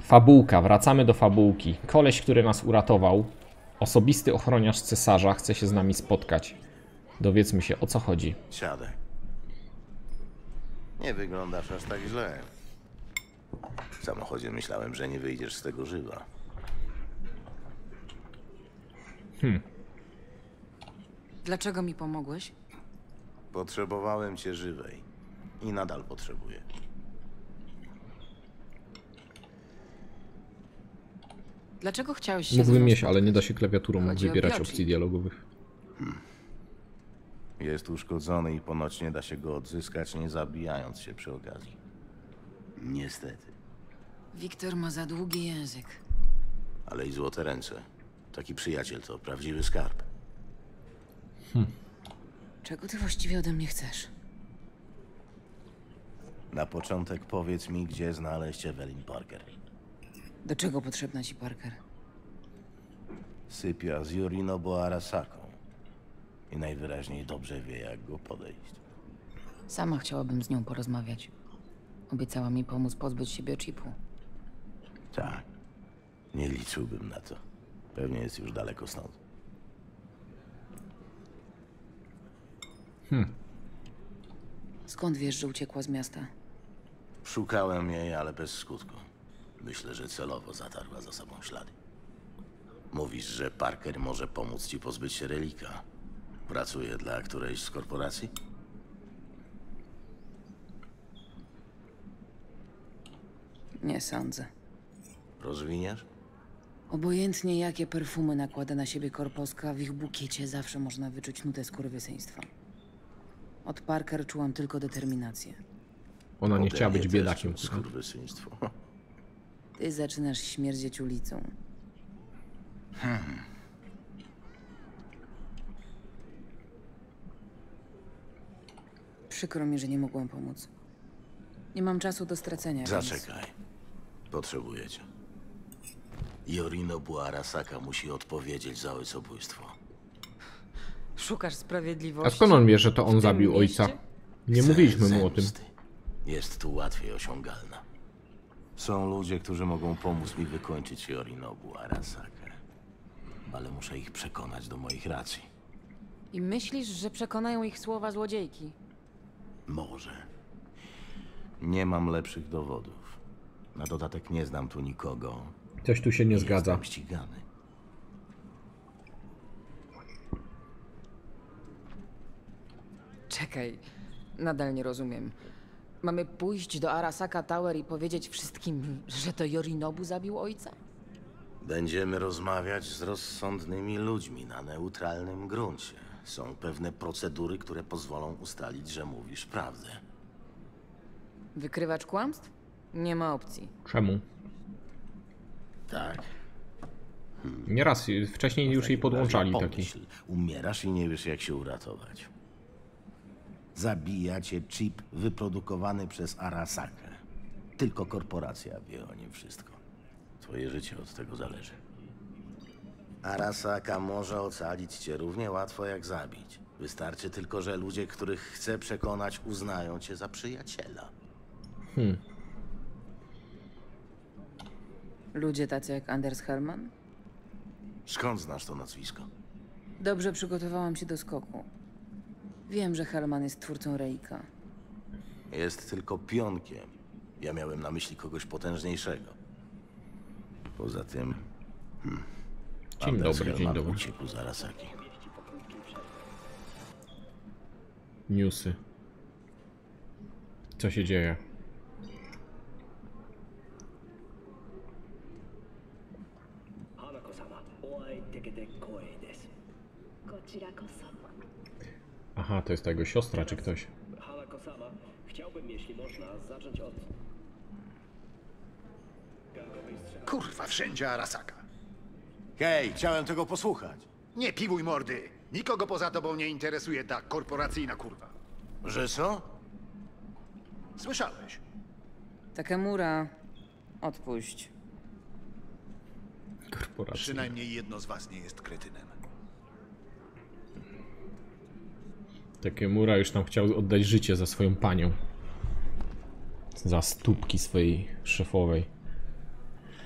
Fabułka, wracamy do fabułki. Koleś, który nas uratował, osobisty ochroniarz cesarza, chce się z nami spotkać. Dowiedzmy się, o co chodzi. Siadaj. Nie wyglądasz aż tak źle. W samochodzie myślałem, że nie wyjdziesz z tego żywa. Dlaczego mi pomogłeś? Potrzebowałem cię żywej. I nadal potrzebuję. Dlaczego chciałeś się Mógłbym ze mną mieć, ale nie da spotkać? się klawiaturą Chodzi o wybierać Bioci. opcji dialogowych. Jest uszkodzony i ponoć nie da się go odzyskać, nie zabijając się przy okazji. Niestety. Wiktor ma za długi język. Ale i złote ręce. Taki przyjaciel to prawdziwy skarb. Czego ty właściwie ode mnie chcesz? Na początek powiedz mi, gdzie znaleźć Evelyn Parker. Do czego potrzebna ci Parker? Sypia z Yorinobu Arasaką. I najwyraźniej dobrze wie, jak go podejść. Sama chciałabym z nią porozmawiać. Obiecała mi pomóc pozbyć się biochipu. Tak. Nie liczyłbym na to. Pewnie jest już daleko stąd. Skąd wiesz, że uciekła z miasta? Szukałem jej, ale bez skutku. Myślę, że celowo zatarła za sobą ślady. Mówisz, że Parker może pomóc ci pozbyć się relika. Pracuje dla którejś z korporacji? Nie sądzę. Rozwiniesz? Obojętnie jakie perfumy nakłada na siebie Korposka, w ich bukiecie zawsze można wyczuć nutę skurwysyństwa. Od Parker czułam tylko determinację. Ona nie Ode chciała mnie być też biedakiem. Skurwysyństwo. Ty zaczynasz śmierdzieć ulicą. Przykro mi, że nie mogłam pomóc. Nie mam czasu do stracenia. Więc... Zaczekaj. Potrzebuję cię. Yorinobu Arasaka musi odpowiedzieć za ojcobójstwo. Szukasz A sprawiedliwości? skąd on wie, że to w on tym zabił ojca? mieście? Nie Chcę mówiliśmy mu o tym. zemsty. Jest tu łatwiej osiągalna. Są ludzie, którzy mogą pomóc mi wykończyć Yorinobu Arasakę. Ale muszę ich przekonać do moich racji. I myślisz, że przekonają ich słowa złodziejki? Może. Nie mam lepszych dowodów. Na dodatek nie znam tu nikogo. Coś tu się nie zgadza. Jestem ścigany. Czekaj, nadal nie rozumiem. Mamy pójść do Arasaka Tower i powiedzieć wszystkim, że to Yorinobu zabił ojca? Będziemy rozmawiać z rozsądnymi ludźmi na neutralnym gruncie. Są pewne procedury, które pozwolą ustalić, że mówisz prawdę. Wykrywacz kłamstw? Nie ma opcji. Czemu? Tak. Nieraz wcześniej już jej podłączali taki. Pomyśl, umierasz i nie wiesz, jak się uratować. Zabija cię chip wyprodukowany przez Arasakę. Tylko korporacja wie o nim wszystko. Twoje życie od tego zależy. Arasaka może ocalić cię równie łatwo jak zabić. Wystarczy tylko, że ludzie, których chce przekonać, uznają cię za przyjaciela. Ludzie tacy jak Anders Hellman? Skąd znasz to nazwisko? Dobrze przygotowałam się do skoku. Wiem, że Hellman jest twórcą Reika. Jest tylko pionkiem. Ja miałem na myśli kogoś potężniejszego. Poza tym... Dzień Anders dobry, dzień Hellman dobry. uciekł z Arasaki. Newsy. Co się dzieje? Aha, to jest ta jego siostra czy ktoś. Hanako-sama, chciałbym, jeśli można, zacząć od... Kurwa, wszędzie Arasaka. Hej, chciałem tego posłuchać. Nie piwuj mordy. Nikogo poza tobą nie interesuje ta korporacyjna kurwa. Że co? Słyszałeś? Takemura, odpuść. Korporacja. Przynajmniej jedno z was nie jest kretynem. Takemura już tam chciał oddać życie za swoją panią. Za stópki swojej szefowej.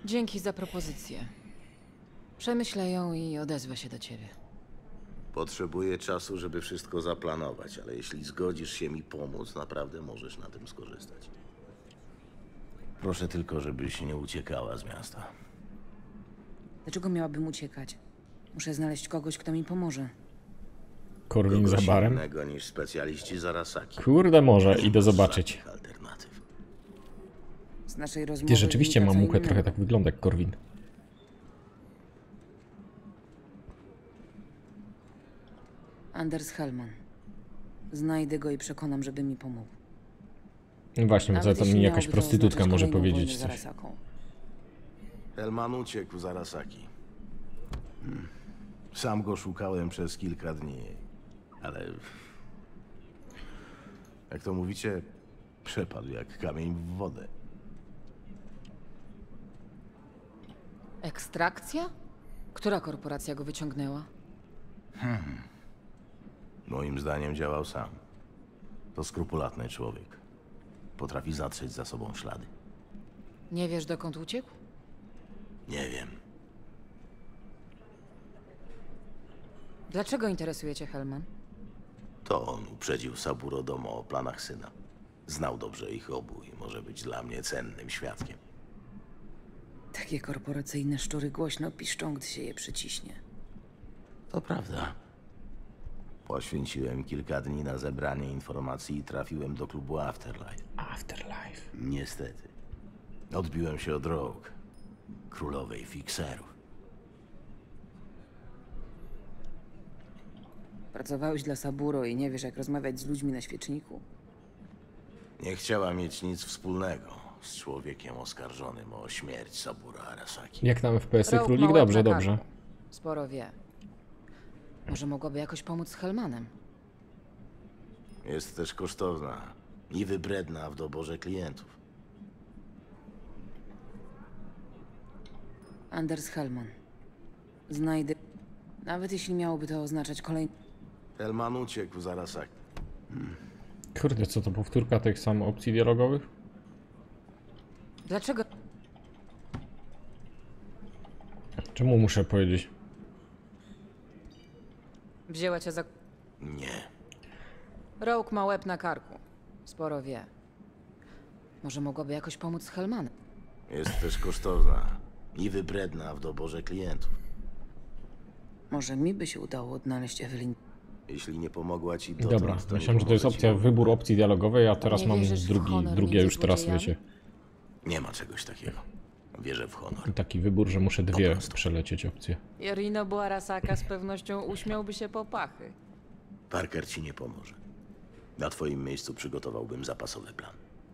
Dzięki za propozycję. Przemyślę ją i odezwę się do ciebie. Potrzebuję czasu, żeby wszystko zaplanować, ale jeśli zgodzisz się mi pomóc, naprawdę możesz na tym skorzystać. Proszę tylko, żebyś nie uciekała z miasta. Dlaczego miałabym uciekać? Muszę znaleźć kogoś, kto mi pomoże. Korwin za Kogoś barem. innego niż specjaliści z Arasaki. Kurde, może, Nie idę masz zobaczyć. żadnych alternatyw. Z naszej rozmowy Ty, rzeczywiście wynika co mamuchę innego. trochę tak wygląda jak Korwin. Anders Hellman. Znajdę go i przekonam, żeby mi pomógł. No właśnie, bo Nawet to jeśli mi jakaś miałoby to prostytutka oznaczać może kolejną powiedzieć wojnę z coś. Arasaką. Hellman uciekł z Arasaki. Sam go szukałem przez kilka dni, ale... Jak to mówicie, przepadł jak kamień w wodę. Ekstrakcja? Która korporacja go wyciągnęła? Moim zdaniem działał sam. To skrupulatny człowiek. Potrafi zatrzeć za sobą ślady. Nie wiesz, dokąd uciekł? Nie wiem. Dlaczego interesuje cię Hellman? To on uprzedził Saburo Domo o planach syna. Znał dobrze ich obu i może być dla mnie cennym świadkiem. Takie korporacyjne szczury głośno piszczą, gdy się je przyciśnie. To prawda. Poświęciłem kilka dni na zebranie informacji i trafiłem do klubu Afterlife. Afterlife. Niestety. Odbiłem się od Rogue, królowej fikserów. Pracowałeś dla Saburo i nie wiesz, jak rozmawiać z ludźmi na świeczniku? Nie chciała mieć nic wspólnego z człowiekiem oskarżonym o śmierć Saburo Arasaki. Jak tam FPS-y Rogue królik? ma łeb Dobrze, na dobrze. karku. Sporo wie. Może mogłaby jakoś pomóc z Hellmanem? Jest też kosztowna i wybredna w doborze klientów. Anders Hellman. Znajdę... Nawet jeśli miałoby to oznaczać kolejny... Hellman uciekł z Arasaki. Kurde, co to powtórka tych samych opcji dialogowych? Dlaczego... Czemu muszę powiedzieć? Wzięła cię za... Nie. Rogue ma łeb na karku. Sporo wie. Może mogłaby jakoś pomóc z Hellmanem? Jest też kosztowna i wybredna w doborze klientów. Może mi by się udało odnaleźć Evelyn. Jeśli nie pomogła ci dotąd, Dobra, to nie myślałem, że to jest pomoże ci opcja wybór opcji dialogowej, a teraz Nie mam wierzysz w honor drugie między już teraz, złodziejami? wiecie. Nie ma czegoś takiego. Wierzę w honor. Taki wybór, że muszę dwie prostu. przelecieć opcje. Yorinobu Arasaka z pewnością uśmiałby się po pachy. Parker ci nie pomoże. Na twoim miejscu przygotowałbym zapasowy plan.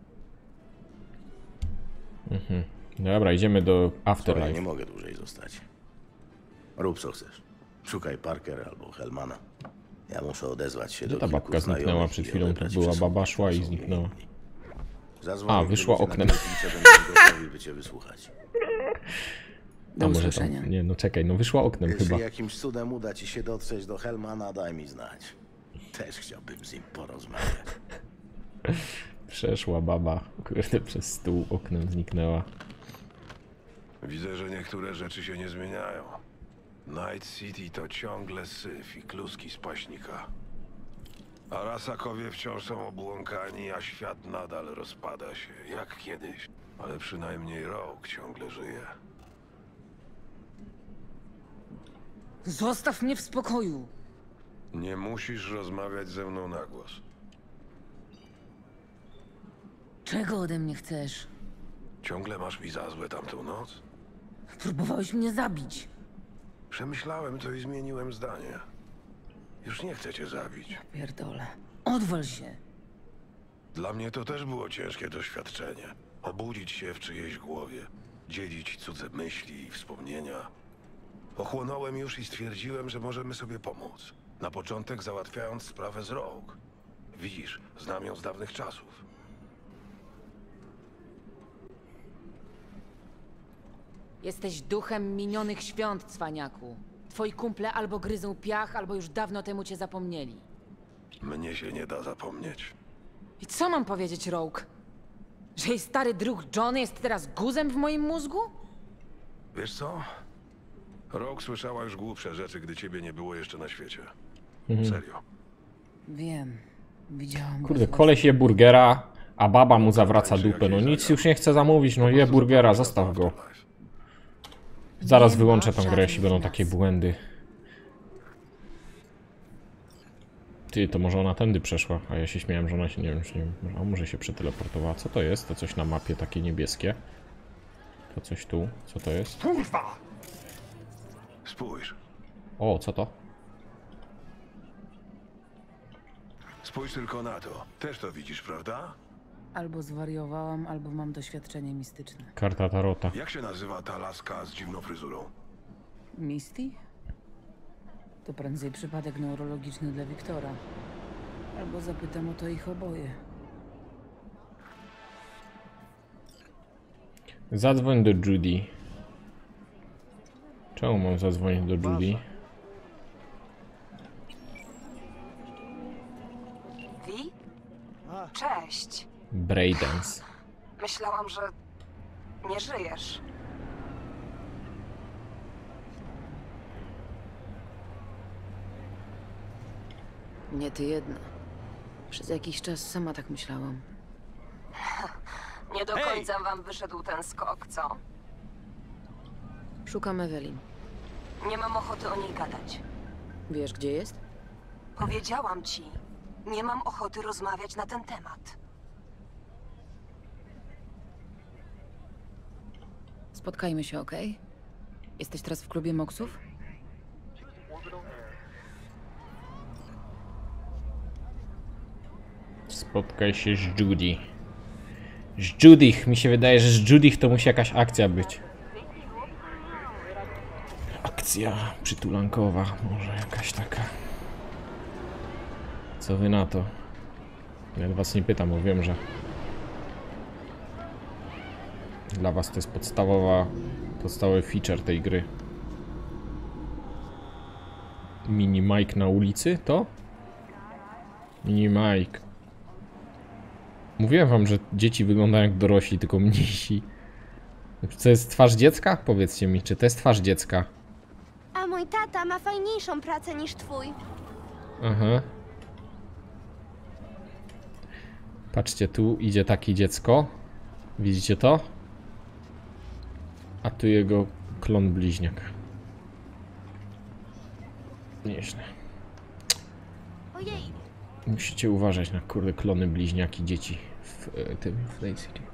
Dobra, idziemy do Słuchaj, nie Afterlife. mogę dłużej zostać. Rób co chcesz. Szukaj Parker albo Hellmana. Ja muszę odezwać się Gdzie do ta kilku babka zniknęła znajomych przed i chwilą? To odebrać była przesłanki, baba, szła które i są zniknęła. niewinni. Zadzwonię, A, gdy wyszła ludzie na oknem. telewizji będą gotowi, by cię wysłuchać. Do A może usłyszenia. tam, nie, no czekaj, no wyszła oknem Jeśli chyba. jakimś cudem uda ci się dotrzeć do Hellmana, daj mi znać. Też chciałbym z nim porozmawiać. Przeszła baba, kurde, przez stół oknem zniknęła. Widzę, że niektóre rzeczy się nie zmieniają. Night City to ciągle syf i kluski z paśnika. Arasakowie wciąż są obłąkani, a świat nadal rozpada się, jak kiedyś. Ale przynajmniej Rogue ciągle żyje. Zostaw mnie w spokoju! Nie musisz rozmawiać ze mną na głos. Czego ode mnie chcesz? Ciągle masz mi za złe tamtą noc? Próbowałeś mnie zabić. Przemyślałem to i zmieniłem zdanie. Już nie chcę cię zabić. Pierdolę. Odwal się. Dla mnie to też było ciężkie doświadczenie. Obudzić się w czyjejś głowie, dzielić cudze myśli i wspomnienia. Ochłonąłem już i stwierdziłem, że możemy sobie pomóc. Na początek załatwiając sprawę z Rogue. Widzisz, znam ją z dawnych czasów. Jesteś duchem minionych świąt, cwaniaku. Twoi kumple albo gryzą piach, albo już dawno temu cię zapomnieli. Mnie się nie da zapomnieć. I co mam powiedzieć, Rogue? Że jej stary druh Johnny jest teraz guzem w moim mózgu? Wiesz co? Rogue słyszała już głupsze rzeczy, gdy ciebie nie było jeszcze na świecie. Serio. Wiem. Widziałam go Kurde, z koleś je burgera, a baba mu zawraca dupę. No nic już nie chce zamówić, no je burgera, zostaw go. Zaraz wyłączę tą grę, jeśli będą takie błędy. Ty, to może ona tędy przeszła, a ja się śmiałem, że ona się, nie wiem, czy nie, a może się przeteleportowała. Co to jest? To coś na mapie takie niebieskie. To coś tu. Co to jest? Kurwa! Spójrz. O, co to? Spójrz tylko na to. Też to widzisz, prawda? Albo zwariowałam, albo mam doświadczenie mistyczne. Karta tarota. Jak się nazywa ta laska z dziwną fryzurą? Misty? To prędzej przypadek neurologiczny dla Wiktora. Albo zapytam o to ich oboje. Zadzwoń do Judy. Czemu mam zadzwonić do Judy? Wi? Cześć. Braidance. Myślałam, że nie żyjesz. Nie ty jedna. Przez jakiś czas sama tak myślałam. Nie do końca wam wyszedł ten skok, co? Szukam Evelyn. Nie mam ochoty o niej gadać. Wiesz, gdzie jest? Powiedziałam ci, nie mam ochoty rozmawiać na ten temat. Spotkajmy się, okej? Jesteś teraz w klubie Moksów? Spotkaj się z Judy. Z Judith. Mi się wydaje, że z Judith to musi jakaś akcja być. Akcja przytulankowa. Może jakaś taka. Co wy na to? Ja was nie pytam, bo wiem, że dla was to jest podstawowy feature tej gry. Mini Mike na ulicy, to? Mini Mike. Mówiłem wam, że dzieci wyglądają jak dorośli, tylko mniejsi. Czy to jest twarz dziecka? Powiedzcie mi, czy to jest twarz dziecka? A mój tata ma fajniejszą pracę niż twój. Aha. Patrzcie, tu idzie takie dziecko. Widzicie to? A tu jego klon bliźniak. Nieźle. Ojej, Musicie uważać na kurde klony bliźniaki dzieci w tym w Night City.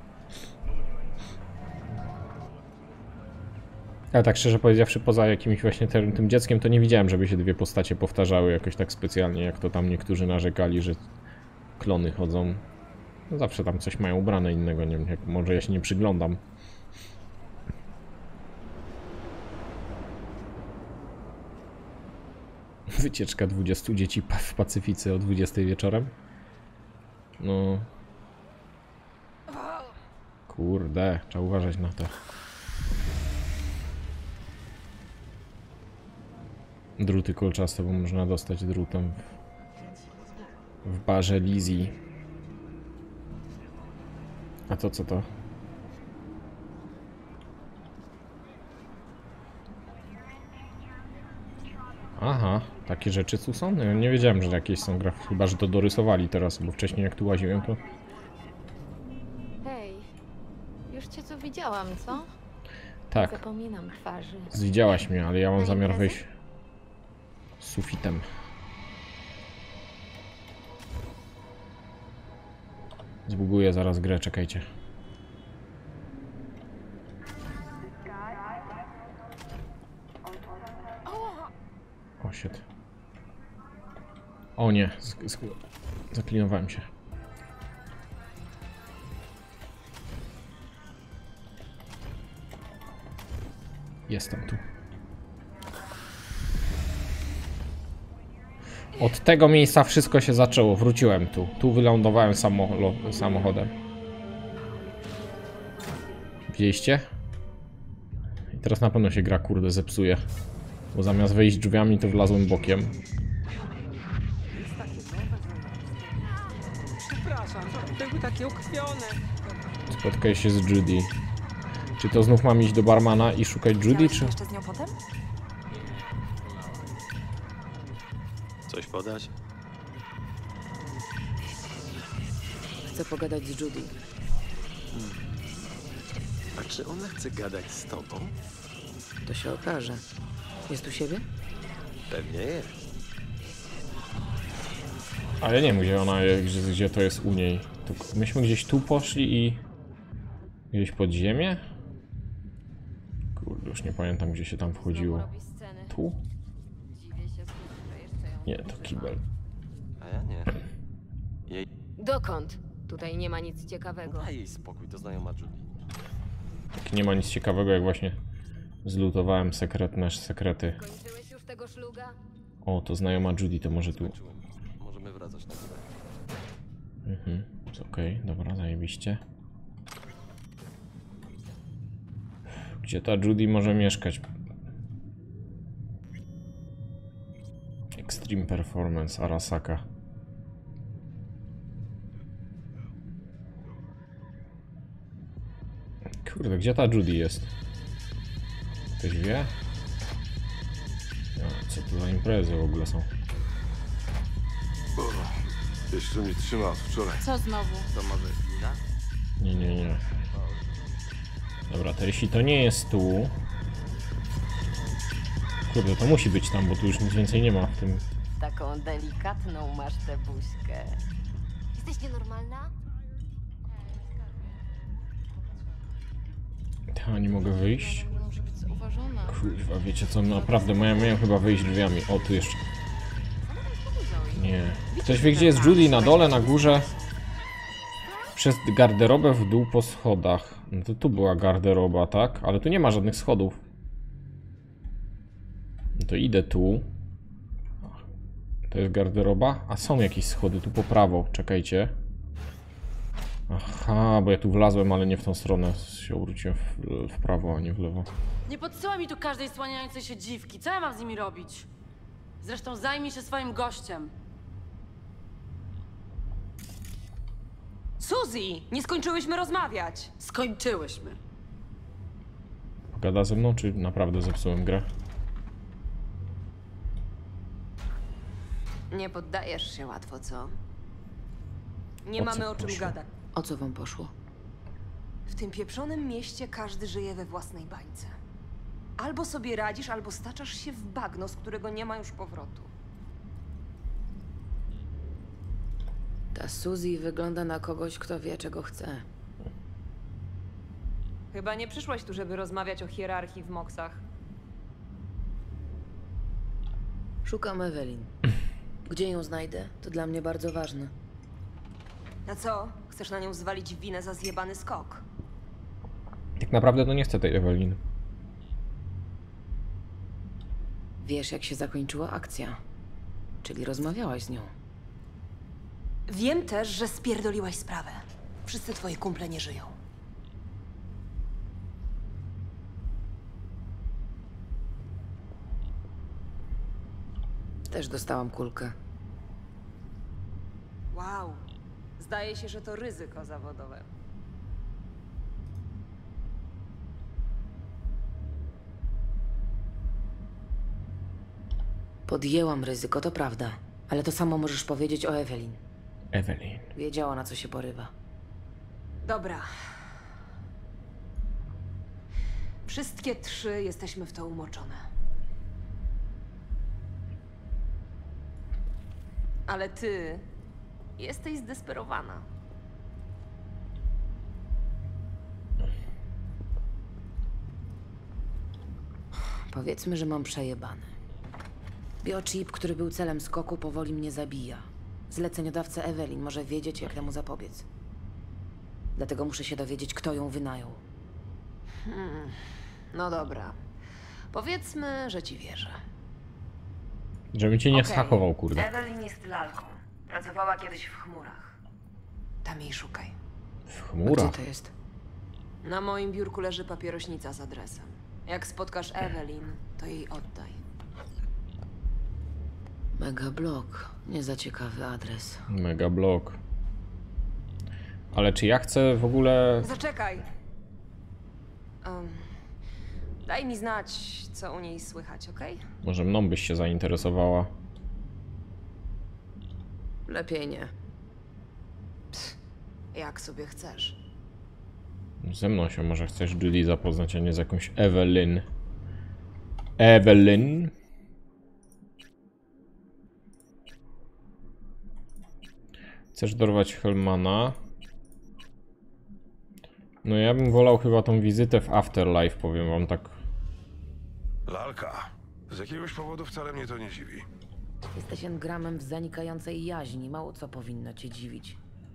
Ale tak szczerze powiedziawszy, poza jakimś właśnie tym dzieckiem, to nie widziałem, żeby się dwie postacie powtarzały jakoś tak specjalnie, jak to tam niektórzy narzekali, że klony chodzą. No zawsze tam coś mają ubrane innego, nie wiem, może ja się nie przyglądam. Wycieczka 20 dzieci w Pacyfice o 20 wieczorem. No. Kurde, trzeba uważać na to. Druty kolczaste, bo można dostać drutem w barze Lizzie. A to co to? Aha, takie rzeczy tu są? Ja nie wiedziałem, że jakieś są grafiki, chyba że to dorysowali teraz, bo wcześniej jak tu łaziłem to... Hej, już cię tu widziałam, co? Tak, Zapominam twarzy. widziałaś mnie, ale ja mam Na zamiar imprezę? wyjść sufitem. Zbuguję zaraz grę, czekajcie. O shit. O nie, zaklinowałem się. Jestem tu. Od tego miejsca wszystko się zaczęło. Wróciłem tu. Tu wylądowałem samochodem. Widzieliście? I teraz na pewno się gra kurde zepsuje. Bo zamiast wejść drzwiami to wlazłem bokiem. Przepraszam, były takie ukrwione. Spotkaj się z Judy. Czy to znów mam iść do barmana i szukać Judy, czy... jeszcze z nią potem? Coś podać? Chcę pogadać z Judy. A czy ona chce gadać z tobą? To się okaże. Jest u siebie? Pewnie jest. Ale nie wiem, gdzie ona jest, gdzie to jest u niej. To myśmy gdzieś tu poszli i... Gdzieś pod ziemię? Kurde, już nie pamiętam, gdzie się tam wchodziło. Tu? Nie, to kibel. A ja nie. Dokąd? Tutaj nie ma nic ciekawego. Daj jej spokój, to znajoma Judy. Tak nie ma nic ciekawego, jak właśnie zlutowałem sekrety. Kończyłeś już tego szluga? O, to znajoma Judy, to może tu... Możemy wracać na chwilę. Okej, dobra, zajebiście. Gdzie ta Judy może mieszkać? Extreme Performance, Arasaka. Kurde, gdzie ta Judy jest? Ktoś wie? A, co to za imprezy w ogóle są? Jeszcze mnie trzyma od wczoraj. Co znowu? To może wina? Nie. Dobra, to jeśli to nie jest tu... Kurde, to musi być tam, bo tu już nic więcej nie ma w tym... Taką delikatną masz tę buźkę. Jesteś nienormalna? Ja nie mogę wyjść. Muszę być zauważona. Kurwa, wiecie co, naprawdę miałem chyba wyjść drzwiami. O, tu jeszcze. Nie. Ktoś wie, gdzie jest Judy? Na dole, na górze? Przez garderobę w dół po schodach. No to tu była garderoba, tak? Ale tu nie ma żadnych schodów. No to idę tu. To jest garderoba? A są jakieś schody, tu po prawo. Czekajcie. Aha, bo ja tu wlazłem, ale nie w tą stronę. Się obróciłem w prawo, a nie w lewo. Nie podsyłaj mi tu każdej słaniającej się dziwki. Co ja mam z nimi robić? Zresztą zajmij się swoim gościem. Suzy, nie skończyłyśmy rozmawiać. Skończyłyśmy. Pogada ze mną, czy naprawdę zepsułem grę? Nie poddajesz się łatwo, co? Nie O co mamy o czym poszło? gadać. O co wam poszło? W tym pieprzonym mieście każdy żyje we własnej bańce. Albo sobie radzisz, albo staczasz się w bagno, z którego nie ma już powrotu. Ta Suzy wygląda na kogoś, kto wie, czego chce. Chyba nie przyszłaś tu, żeby rozmawiać o hierarchii w Moksach. Szukam Evelyn. Gdzie ją znajdę? To dla mnie bardzo ważne. A co? Chcesz na nią zwalić winę za zjebany skok? Tak naprawdę to nie chcę tej Evelyn. Wiesz, jak się zakończyła akcja. Czyli rozmawiałaś z nią. Wiem też, że spierdoliłaś sprawę. Wszyscy twoi kumple nie żyją. Też dostałam kulkę. Wow. Zdaje się, że to ryzyko zawodowe. Podjęłam ryzyko, to prawda. Ale to samo możesz powiedzieć o Evelyn. Evelyn. Wiedziała, na co się porywa. Dobra. Wszystkie trzy jesteśmy w to umoczone. Ale ty jesteś zdesperowana. Powiedzmy, że mam przejebane. Biochip, który był celem skoku, powoli mnie zabija. Zleceniodawca Evelyn może wiedzieć, jak temu zapobiec. Dlatego muszę się dowiedzieć, kto ją wynajął. No dobra. Powiedzmy, że ci wierzę. Żeby cię nie Okej. schakował, kurde. Evelyn jest lalką. Pracowała kiedyś w chmurach. Tam jej szukaj. W Gdzie chmurach. to jest? Na moim biurku leży papierośnica z adresem. Jak spotkasz Evelyn, to jej oddaj. Mega blok. Nie za ciekawy adres. Mega blok. Ale czy ja chcę w ogóle... Zaczekaj! Daj mi znać, co u niej słychać, okej? Może mną byś się zainteresowała. Lepiej nie. Jak sobie chcesz. Ze mną się może chcesz Judy zapoznać, a nie z jakąś Evelyn. Evelyn? Chcesz dorwać Hellmana? No ja bym wolał chyba tą wizytę w Afterlife, powiem wam tak. Lalka. Z jakiegoś powodu wcale mnie to nie dziwi. Jesteś engramem w zanikającej jaźni. Mało co powinno cię dziwić.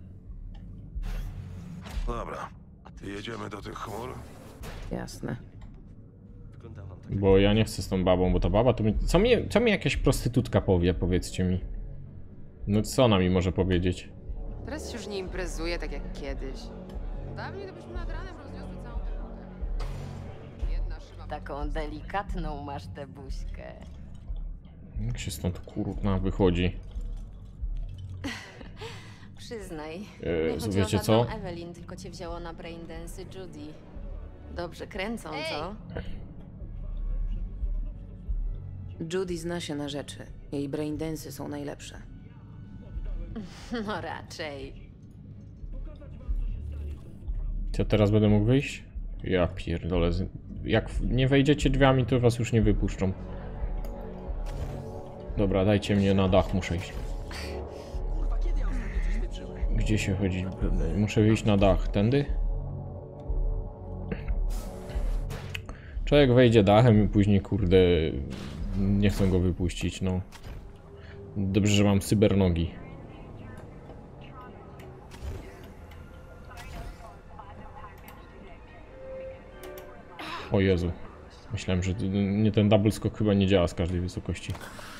Dobra. Jedziemy do tych chmur? Jasne. Wyglądałam tak. Bo ja nie chcę z tą babą, bo ta baba to mi... Co mi jakaś prostytutka powie, powiedzcie mi. No co ona mi może powiedzieć? Teraz się już nie imprezuje tak jak kiedyś. Dawniej to byśmy nad ranem rozniosły całą tę wodę. Jedna szyba... Taką delikatną masz tę buźkę. Jak się stąd kurna wychodzi? Przyznaj, nie chodzi wiecie o co? żadną Evelyn, tylko cię wzięło na braindance Judy. Dobrze kręcą, co? Judy zna się na rzeczy. Jej braindensy są najlepsze. No raczej. Co teraz będę mógł wyjść? Ja pierdolę. Jak nie wejdziecie drzwiami, to was już nie wypuszczą. Dobra, dajcie mnie na dach, muszę iść. Gdzie się chodzi? Muszę wyjść na dach. Tędy? Człowiek wejdzie dachem i później, kurde, nie chcę go wypuścić, no. Dobrze, że mam cybernogi. O Jezu. Myślałem, że nie, ten double skok chyba nie działa z każdej wysokości.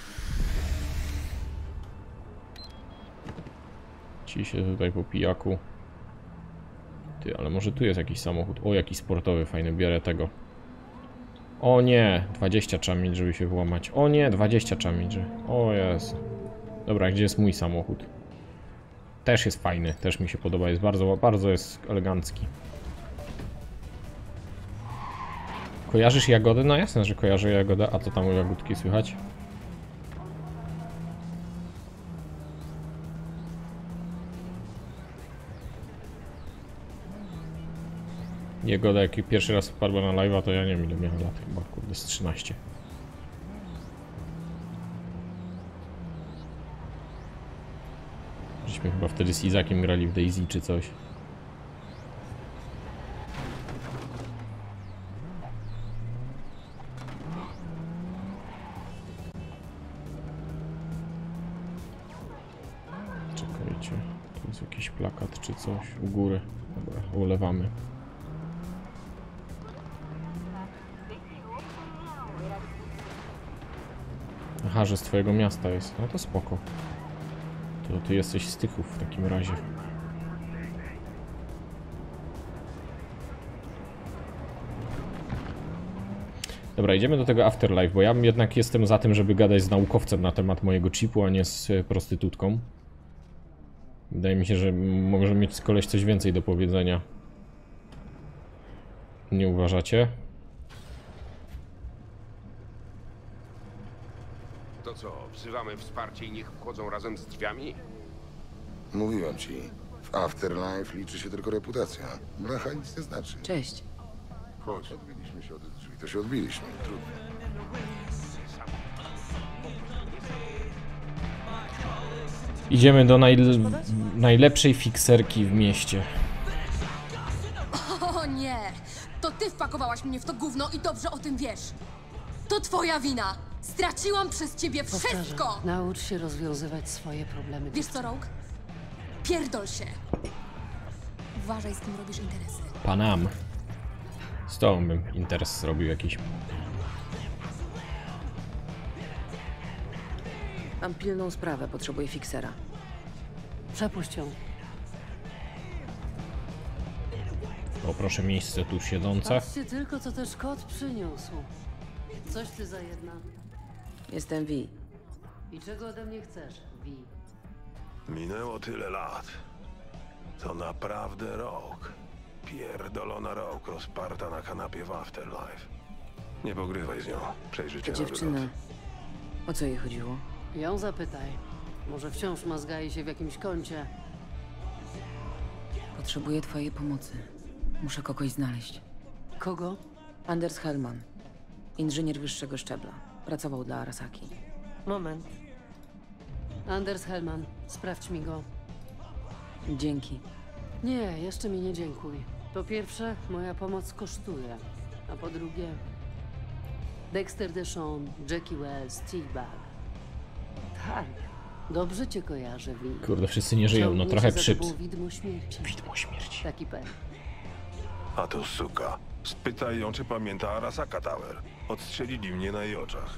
Ci się tutaj po pijaku. Ty, ale może tu jest jakiś samochód. O, jakiś sportowy, fajny, biorę tego. O nie, 20 trzeba mieć, żeby się włamać. O nie, 20 trzeba mieć, że... O Jezu. Dobra, gdzie jest mój samochód? Też jest fajny, też mi się podoba, jest bardzo jest elegancki. Kojarzysz Jagodę? No jasne, że kojarzę Jagodę, a co tam u Jagódki słychać? Jagoda, jak pierwszy raz wpadła na live'a, to ja nie wiem ile miałem lat, chyba kurde z 13. Żeśmy chyba wtedy z Izakiem grali w Daisy czy coś. Czekajcie, tu jest jakiś plakat czy coś u góry. Dobra, ulewamy. Aha, że z twojego miasta jest. No to spoko. To ty jesteś z Tychów w takim razie. Dobra, idziemy do tego Afterlife, bo ja jednak jestem za tym, żeby gadać z naukowcem na temat mojego chipu, a nie z prostytutką. Wydaje mi się, że może mieć koleś coś więcej do powiedzenia. Nie uważacie? To co, wzywamy wsparcie i niech wchodzą razem z drzwiami? Mówiłem ci, w Afterlife liczy się tylko reputacja. Blacha nic nie znaczy. Cześć. Chodź, odbiliśmy się od drzwi, to się odbiliśmy. Trudno. Idziemy do najlepszej fikserki w mieście. O nie! To ty wpakowałaś mnie w to gówno i dobrze o tym wiesz. To twoja wina. Straciłam przez ciebie wszystko! Naucz się rozwiązywać swoje problemy. Wiesz co, Rogue? Pierdol się. Uważaj, z kim robisz interesy. Panam. Z tobą bym interes zrobił jakiś. Mam pilną sprawę, potrzebuję fiksera. Przepuść ją. O, proszę, miejsce tu siedzące. Patrzcie tylko, co też kot przyniósł. Coś ty za jedna. Jestem Vi. I czego ode mnie chcesz, Vi? Minęło tyle lat. To naprawdę rok. Pierdolona Rogue rozparta na kanapie w Afterlife. Nie pogrywaj z nią. Przejrzycie na Dziewczyna. wylot. O co jej chodziło? Ją zapytaj. Może wciąż mazgaje się w jakimś kącie. Potrzebuję twojej pomocy. Muszę kogoś znaleźć. Kogo? Anders Hellman. Inżynier wyższego szczebla. Pracował dla Arasaki. Moment. Anders Hellman. Sprawdź mi go. Dzięki. Nie, jeszcze mi nie dziękuj. Po pierwsze, moja pomoc kosztuje. A po drugie... Dexter Deshawn, Jackie Wells, T-Bag. Tak. Dobrze cię kojarzę, Wi. Kurde, wszyscy nie żyją, no Ciągnie trochę się za przyps. tobą widmo śmierci. Widmo śmierci. Taki pen. A to suka. Spytaj ją, czy pamięta Arasaka Tower. Odstrzelili mnie na jej oczach.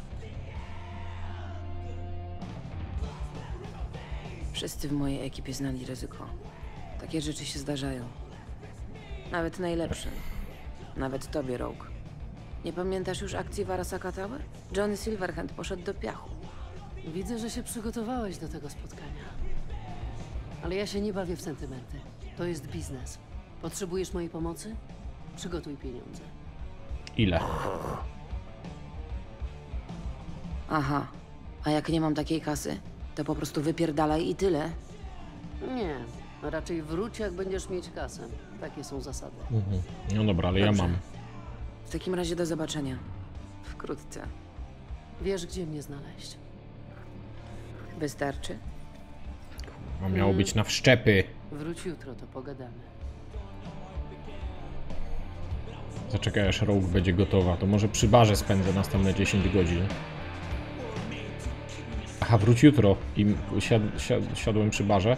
Wszyscy w mojej ekipie znali ryzyko. Takie rzeczy się zdarzają. Nawet najlepszym. Nawet tobie, Rogue. Nie pamiętasz już akcji w Arasaka Tower? Johnny Silverhand poszedł do piachu. Widzę, że się przygotowałeś do tego spotkania. Ale ja się nie bawię w sentymenty. To jest biznes. Potrzebujesz mojej pomocy? Przygotuj pieniądze. Ile? Aha. A jak nie mam takiej kasy, to po prostu wypierdalaj i tyle. Nie. Raczej wróć, jak będziesz mieć kasę. Takie są zasady. No dobra, ale Dobrze. ja mam. W takim razie do zobaczenia. Wkrótce. Wiesz, gdzie mnie znaleźć. Wystarczy? A miało być na wszczepy. Wróć jutro, to pogadamy. Zaczekaj, aż Rogue będzie gotowa. To może przy barze spędzę następne 10 godzin. Aha, wróć jutro. I siadłem przy barze.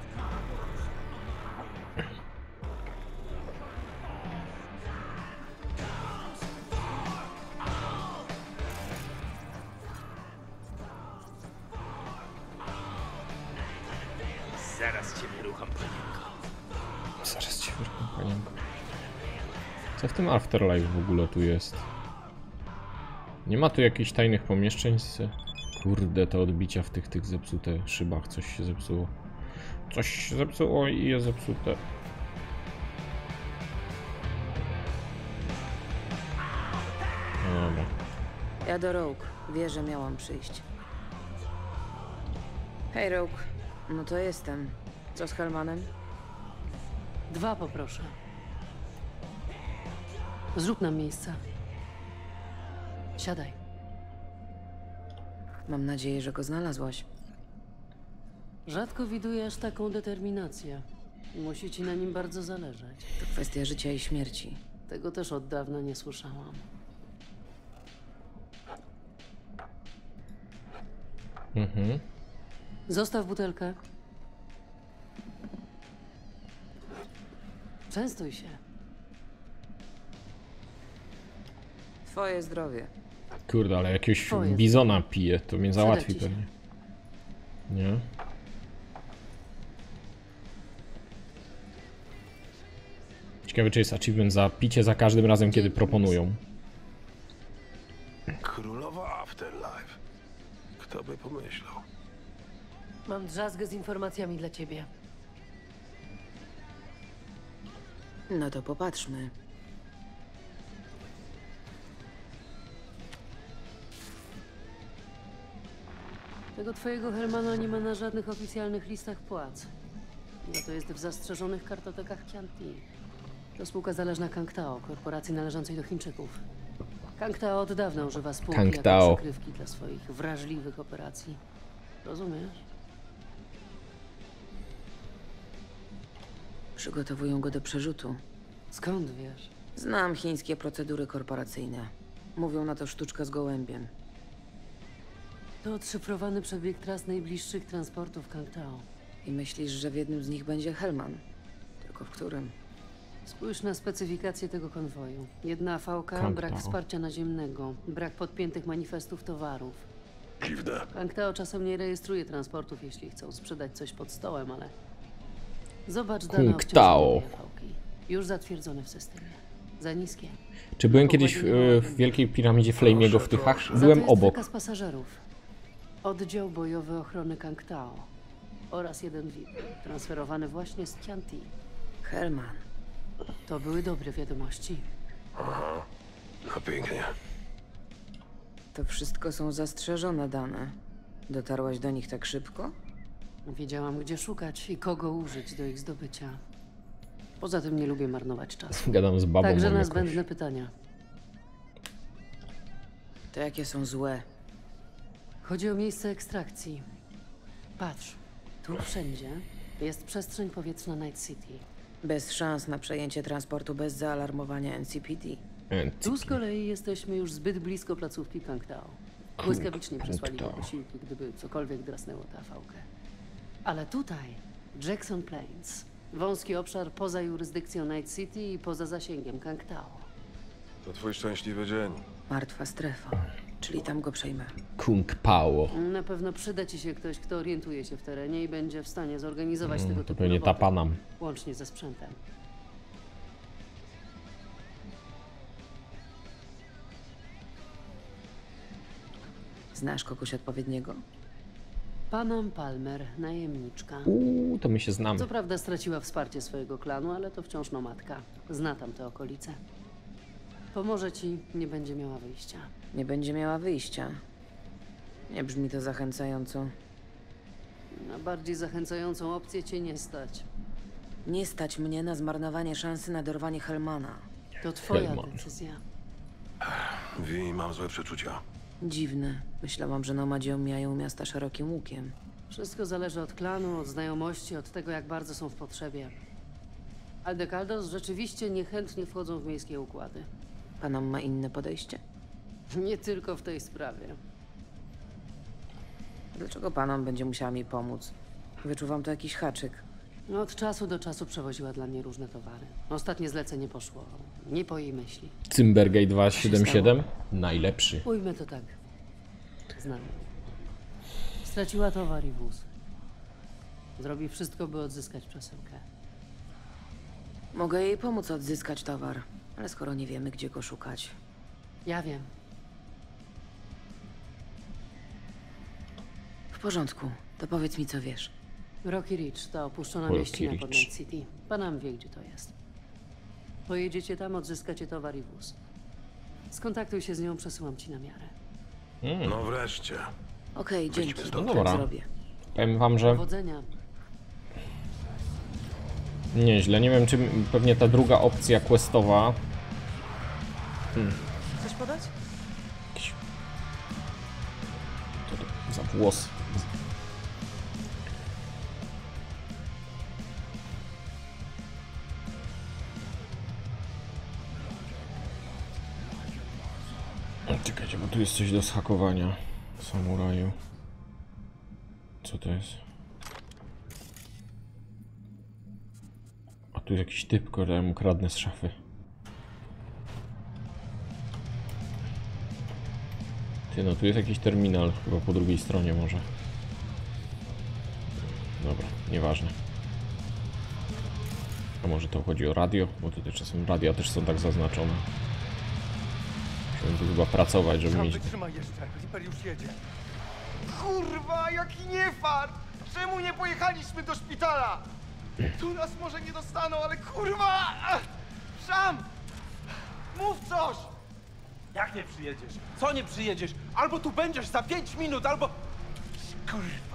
Zaraz cię wyrucham, panienko. Zaraz cię wyrucham, panienko. Co w tym Afterlife w ogóle tu jest? Nie ma tu jakichś tajnych pomieszczeń? Kurde, te odbicia w tych zepsute szybach. Coś się zepsuło. Coś się zepsuło i jest zepsute. No dobra. Ja do Rogue. Wie, że miałam przyjść. Hej, Rogue. No to jestem. Co z Hellmanem? 2 poproszę. Zrób nam miejsca. Siadaj. Mam nadzieję, że go znalazłaś. Rzadko widujesz taką determinację. Musi ci na nim bardzo zależeć. To kwestia życia i śmierci. Tego też od dawna nie słyszałam. Zostaw butelkę. Częstuj się. Twoje zdrowie. Kurde, ale jakiegoś Twoje bizona pije, to mnie załatwi Przydać ci się. pewnie. Nie? Ciekawe, czy jest achievement za picie za każdym razem, kiedy proponują. Królowa Afterlife. Kto by pomyślał? Mam drzazgę z informacjami dla ciebie. No to popatrzmy. Tego twojego Hellmana nie ma na żadnych oficjalnych listach płac. No to jest w zastrzeżonych kartotekach Chianti. To spółka zależna Kangtao, korporacji należącej do Chińczyków. Kangtao od dawna używa spółki Kangtao jako przykrywki dla swoich wrażliwych operacji. Rozumiesz? Przygotowują go do przerzutu. Skąd wiesz? Znam chińskie procedury korporacyjne. Mówią na to sztuczka z gołębiem. To odszyfrowany przebieg tras najbliższych transportów Kangtao. I myślisz, że w jednym z nich będzie Hellman? Tylko w którym? Spójrz na specyfikację tego konwoju. Jedna VK, brak wsparcia naziemnego, brak podpiętych manifestów towarów. Dziwne. Kangtao czasem nie rejestruje transportów, jeśli chcą sprzedać coś pod stołem, ale... Zobacz dane Kangtao. Już zatwierdzone w systemie. Za niskie. Czy byłem kiedyś w Wielkiej Piramidzie Flamiego w Tychach? Byłem obok. Wykaz pasażerów. Oddział bojowy ochrony Kangtao. Oraz jeden VIP, transferowany właśnie z Chianti. Hellman. To były dobre wiadomości. Aha, no pięknie. To wszystko są zastrzeżone dane. Dotarłaś do nich tak szybko? Wiedziałam, gdzie szukać i kogo użyć do ich zdobycia. Poza tym nie lubię marnować czasu. Gadam z babą. Także mam na jakoś. zbędne pytania. To jakie są złe? Chodzi o miejsce ekstrakcji. Patrz, tu wszędzie jest przestrzeń powietrzna Night City. Bez szans na przejęcie transportu bez zaalarmowania NCPD. Tu z kolei jesteśmy już zbyt blisko placówki Kangtao. Błyskawicznie przesłaliby posiłki, gdyby cokolwiek drasnęło tę fałkę. Ale tutaj Jackson Plains. Wąski obszar poza jurysdykcją Night City i poza zasięgiem Kangtao. To twój szczęśliwy dzień. Martwa strefa, czyli tam go przejmę. Kung Pao. Na pewno przyda ci się ktoś, kto orientuje się w terenie i będzie w stanie zorganizować tego To typu pewnie ta roboty, Panam. łącznie ze sprzętem. Znasz kogoś odpowiedniego? Panam Palmer, najemniczka. To my się znamy. Co prawda straciła wsparcie swojego klanu, ale to wciąż nomadka. Zna tam te okolice. Pomoże ci, nie będzie miała wyjścia. Nie będzie miała wyjścia. Nie brzmi to zachęcająco. Na bardziej zachęcającą opcję cię nie stać. Nie stać mnie na zmarnowanie szansy na dorwanie Helmana. To twoja decyzja. Wi, mam złe przeczucia. Dziwne. Myślałam, że nomadzi omijają miasta szerokim łukiem. Wszystko zależy od klanu, od znajomości, od tego, jak bardzo są w potrzebie. Aldecaldos rzeczywiście niechętnie wchodzą w miejskie układy. Panam ma inne podejście? Nie tylko w tej sprawie. Dlaczego Panam będzie musiała mi pomóc? Wyczuwam tu jakiś haczyk. Od czasu do czasu przewoziła dla mnie różne towary. Ostatnie zlecenie poszło nie po jej myśli. Cymbergate 277? Najlepszy. Ujmę to tak. Znam. Straciła towar i wóz. Zrobi wszystko, by odzyskać przesyłkę. Mogę jej pomóc odzyskać towar, ale skoro nie wiemy, gdzie go szukać. Ja wiem. W porządku, to powiedz mi, co wiesz. Rocky Ridge to opuszczona Rocky mieścina Ridge. pod Night City. Panam wie, gdzie to jest. Pojedziecie tam, odzyskacie towar i wóz. Skontaktuj się z nią, przesyłam ci na miarę. No wreszcie. Okej, dzięki. No Tak dobra. zrobię. Powiem wam, że Powodzenia. nieźle. Nie wiem, czy pewnie ta druga opcja questowa. Chcesz podać? Co to za włos? Czekajcie, bo tu jest coś do zhakowania. Samuraju. Co to jest? A tu jest jakiś typ, który ja mu kradnę z szafy. Ty, no tu jest jakiś terminal, chyba po drugiej stronie może. Dobra, nieważne. A może to chodzi o radio? Bo tutaj czasem radia też są tak zaznaczone. Musimy tu chyba pracować, żeby mieć... Wytrzymaj jeszcze, Reaper już jedzie. Kurwa, jaki niefart! Czemu nie pojechaliśmy do szpitala? Tu nas może nie dostaną, ale kurwa! Sam! Mów coś! Jak nie przyjedziesz? Co nie przyjedziesz? Albo tu będziesz za 5 minut, albo... Kurwa.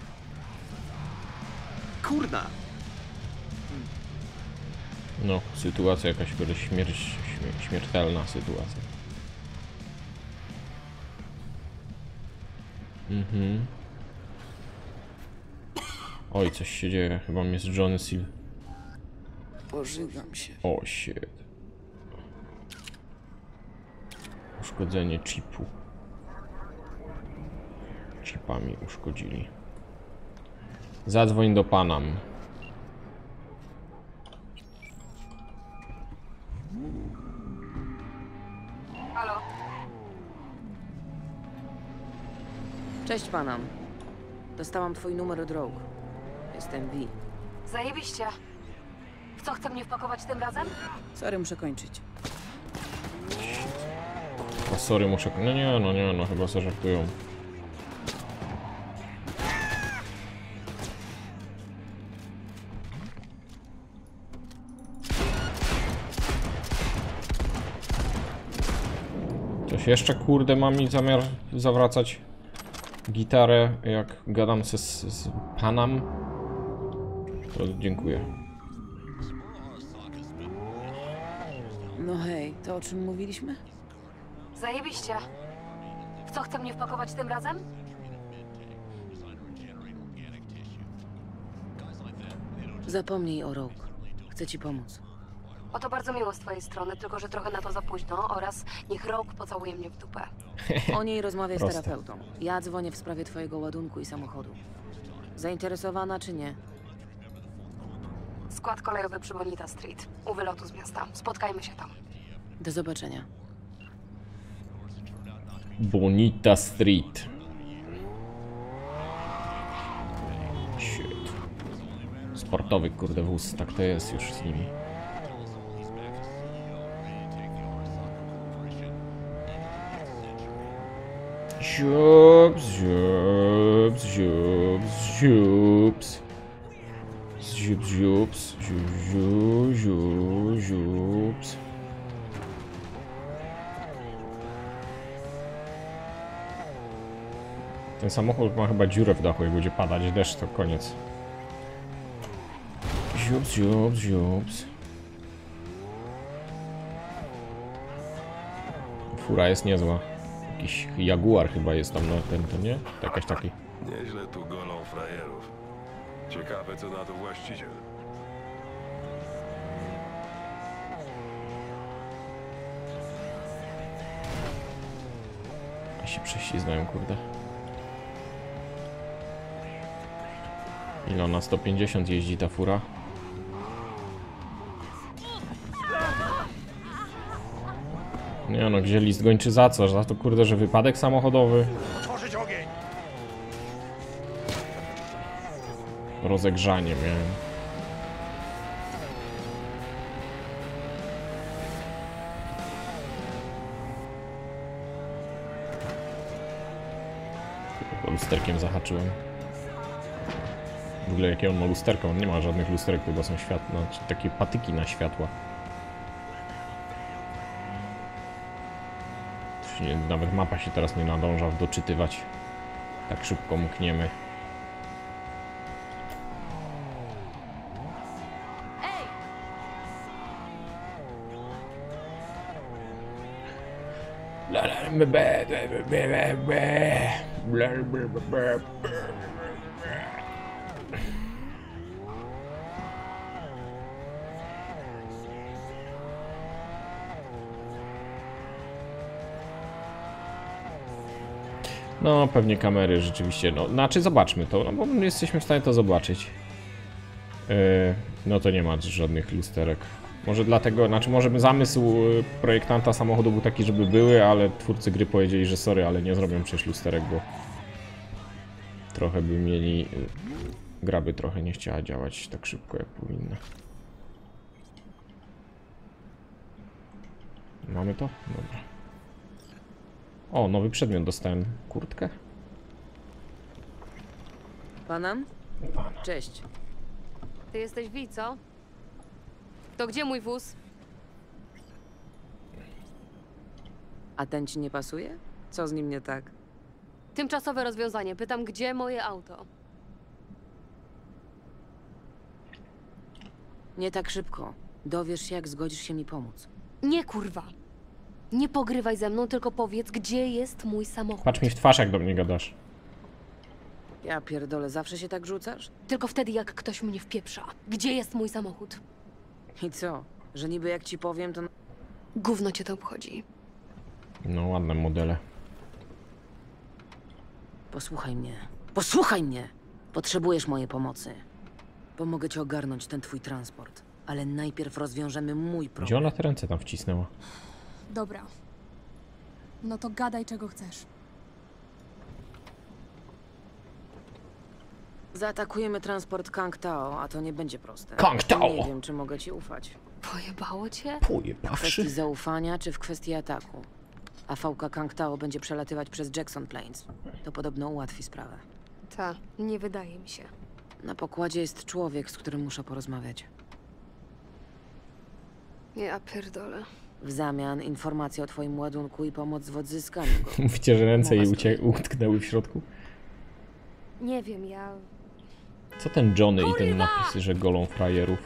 Kurna! No, sytuacja jakaś, kurde, śmiertelna sytuacja. Oj, coś się dzieje. Chyba jest Johnny Seal. Pożygam się. O, shit. Uszkodzenie chipu. Chipami uszkodzili. Zadzwoń do Panam. Halo? Cześć, Panam. Dostałam twój numer od Rogue. Jestem Vi. Zajebiście. W co chce mnie wpakować tym razem? Sorry, muszę kończyć. O, sorry, muszę... No nie, chyba sobie żartują. Ktoś jeszcze, kurde, ma mi zamiar zawracać gitarę, jak gadam z panem? To dziękuję. No hej, to o czym mówiliśmy? Zajebiście. W co chce mnie wpakować tym razem? Zapomnij o Rogue. Chcę ci pomóc. O, to bardzo miło z twojej strony, tylko że trochę na to za późno oraz niech Rogue pocałuje mnie w dupę. O niej rozmawiaj z Proste. terapeutą. Ja dzwonię w sprawie twojego ładunku i samochodu. Zainteresowana czy nie? Skład kolejowy przy Bonita Street, u wylotu z miasta. Spotkajmy się tam. Do zobaczenia. Bonita Street. Shit. Sportowy, kurde, wóz. Tak to jest już z nimi. Ziups, ziups, ziups, ziups. Ziups, ziups, ziups, ziups, ziups. Ten samochód ma chyba dziurę w dachu, jak będzie padać deszcz, to koniec. Ziups, ziups, ziups. Fura jest niezła. Jakiś Jaguar chyba jest tam na ten, to nie? Jakaś taki. Nieźle tu golą frajerów. Ciekawe, co na to właściciel. Ja się prześliznają, kurde. Ile ona? 150 jeździ ta fura? Nie no, gdzie list gończy za co? Za to, kurde, że wypadek samochodowy? Otworzyć ogień! Rozegrzanie miałem. Tylko lusterkiem zahaczyłem. W ogóle jakie on ma lusterko? On nie ma żadnych lusterek, chyba są światła, takie patyki na światła. Nawet mapa się teraz nie nadąża doczytywać. Tak szybko mkniemy. No, pewnie kamery rzeczywiście, no, znaczy zobaczmy to, no bo jesteśmy w stanie to zobaczyć. No to nie ma żadnych lusterek. Może dlatego, znaczy może zamysł projektanta samochodu był taki, żeby były, ale twórcy gry powiedzieli, że sorry, ale nie zrobią przecież lusterek, bo trochę by mieli, gra by trochę nie chciała działać tak szybko, jak powinna. Mamy to? Dobra. O, nowy przedmiot dostałem. Kurtkę? Panam? Cześć. Ty jesteś Wi, co? To gdzie mój wóz? A ten ci nie pasuje? Co z nim nie tak? Tymczasowe rozwiązanie. Pytam, gdzie moje auto? Nie tak szybko. Dowiesz się, jak zgodzisz się mi pomóc. Nie, kurwa. Nie pogrywaj ze mną, tylko powiedz, gdzie jest mój samochód. Patrz mi w twarz, jak do mnie gadasz. Ja pierdolę, zawsze się tak rzucasz? Tylko wtedy, jak ktoś mnie wpieprza. Gdzie jest mój samochód? I co? Że niby jak ci powiem, to... Gówno cię to obchodzi. No, ładne modele. Posłuchaj mnie. Posłuchaj mnie! Potrzebujesz mojej pomocy. Pomogę ci ogarnąć ten twój transport. Ale najpierw rozwiążemy mój problem. Gdzie ona te ręce tam wcisnęła? Dobra. No to gadaj, czego chcesz. Zaatakujemy transport Kang Tao, a to nie będzie proste. Kang Tao! Nie wiem, czy mogę ci ufać. Pojebało cię? W kwestii zaufania, czy w kwestii ataku. A VK Kang Tao będzie przelatywać przez Jackson Plains. To podobno ułatwi sprawę. Ta, nie wydaje mi się. Na pokładzie jest człowiek, z którym muszę porozmawiać. Ja pierdolę. W zamian informacja o twoim ładunku i pomoc w odzyskaniu go. Mówicie, że ręce jej utknęły w środku? Nie wiem, ja... Co ten Johnny i ten napis, że golą frajerów?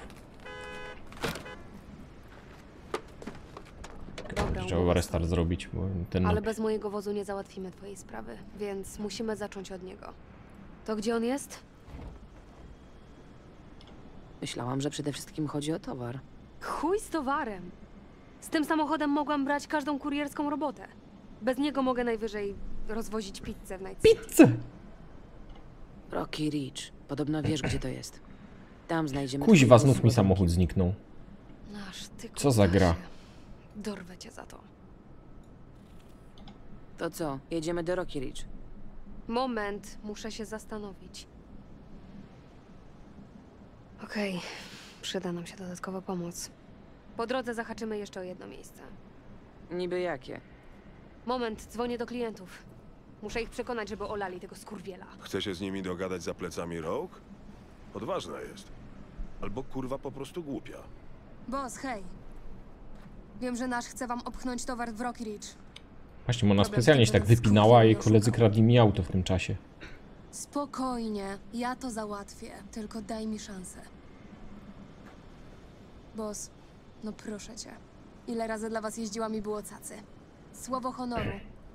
Dobra, Trzeba restart zrobić, bo ten ale bez mojego wozu nie załatwimy twojej sprawy, więc musimy zacząć od niego. To gdzie on jest? Myślałam, że przede wszystkim chodzi o towar. Chuj z towarem. Z tym samochodem mogłam brać każdą kurierską robotę. Bez niego mogę najwyżej rozwozić pizzę w Night City. Pizzę! Rocky Ridge. Podobno wiesz, gdzie to jest. Tam znajdziemy... Kuźwa, znów mi samochód zniknął. Nasz, ty Co za gra? Dorwę cię za to. To co? Jedziemy do Rocky Ridge. Moment, muszę się zastanowić. Okej, przyda nam się dodatkowa pomoc. Po drodze zahaczymy jeszcze o jedno miejsce. Niby jakie? Moment, dzwonię do klientów. Muszę ich przekonać, żeby olali tego skurwiela. Chce się z nimi dogadać za plecami Rogue? Odważna jest. Albo kurwa po prostu głupia. Boss, hej. Wiem, że nasz chce wam obchnąć towar w Rocky Ridge. Właśnie, ona specjalnie się tak wypinała, a jej koledzy kradli mi auto w tym czasie. Spokojnie, ja to załatwię. Tylko daj mi szansę. Boss, no proszę cię. Ile razy dla was jeździłam i było cacy. Słowo honoru.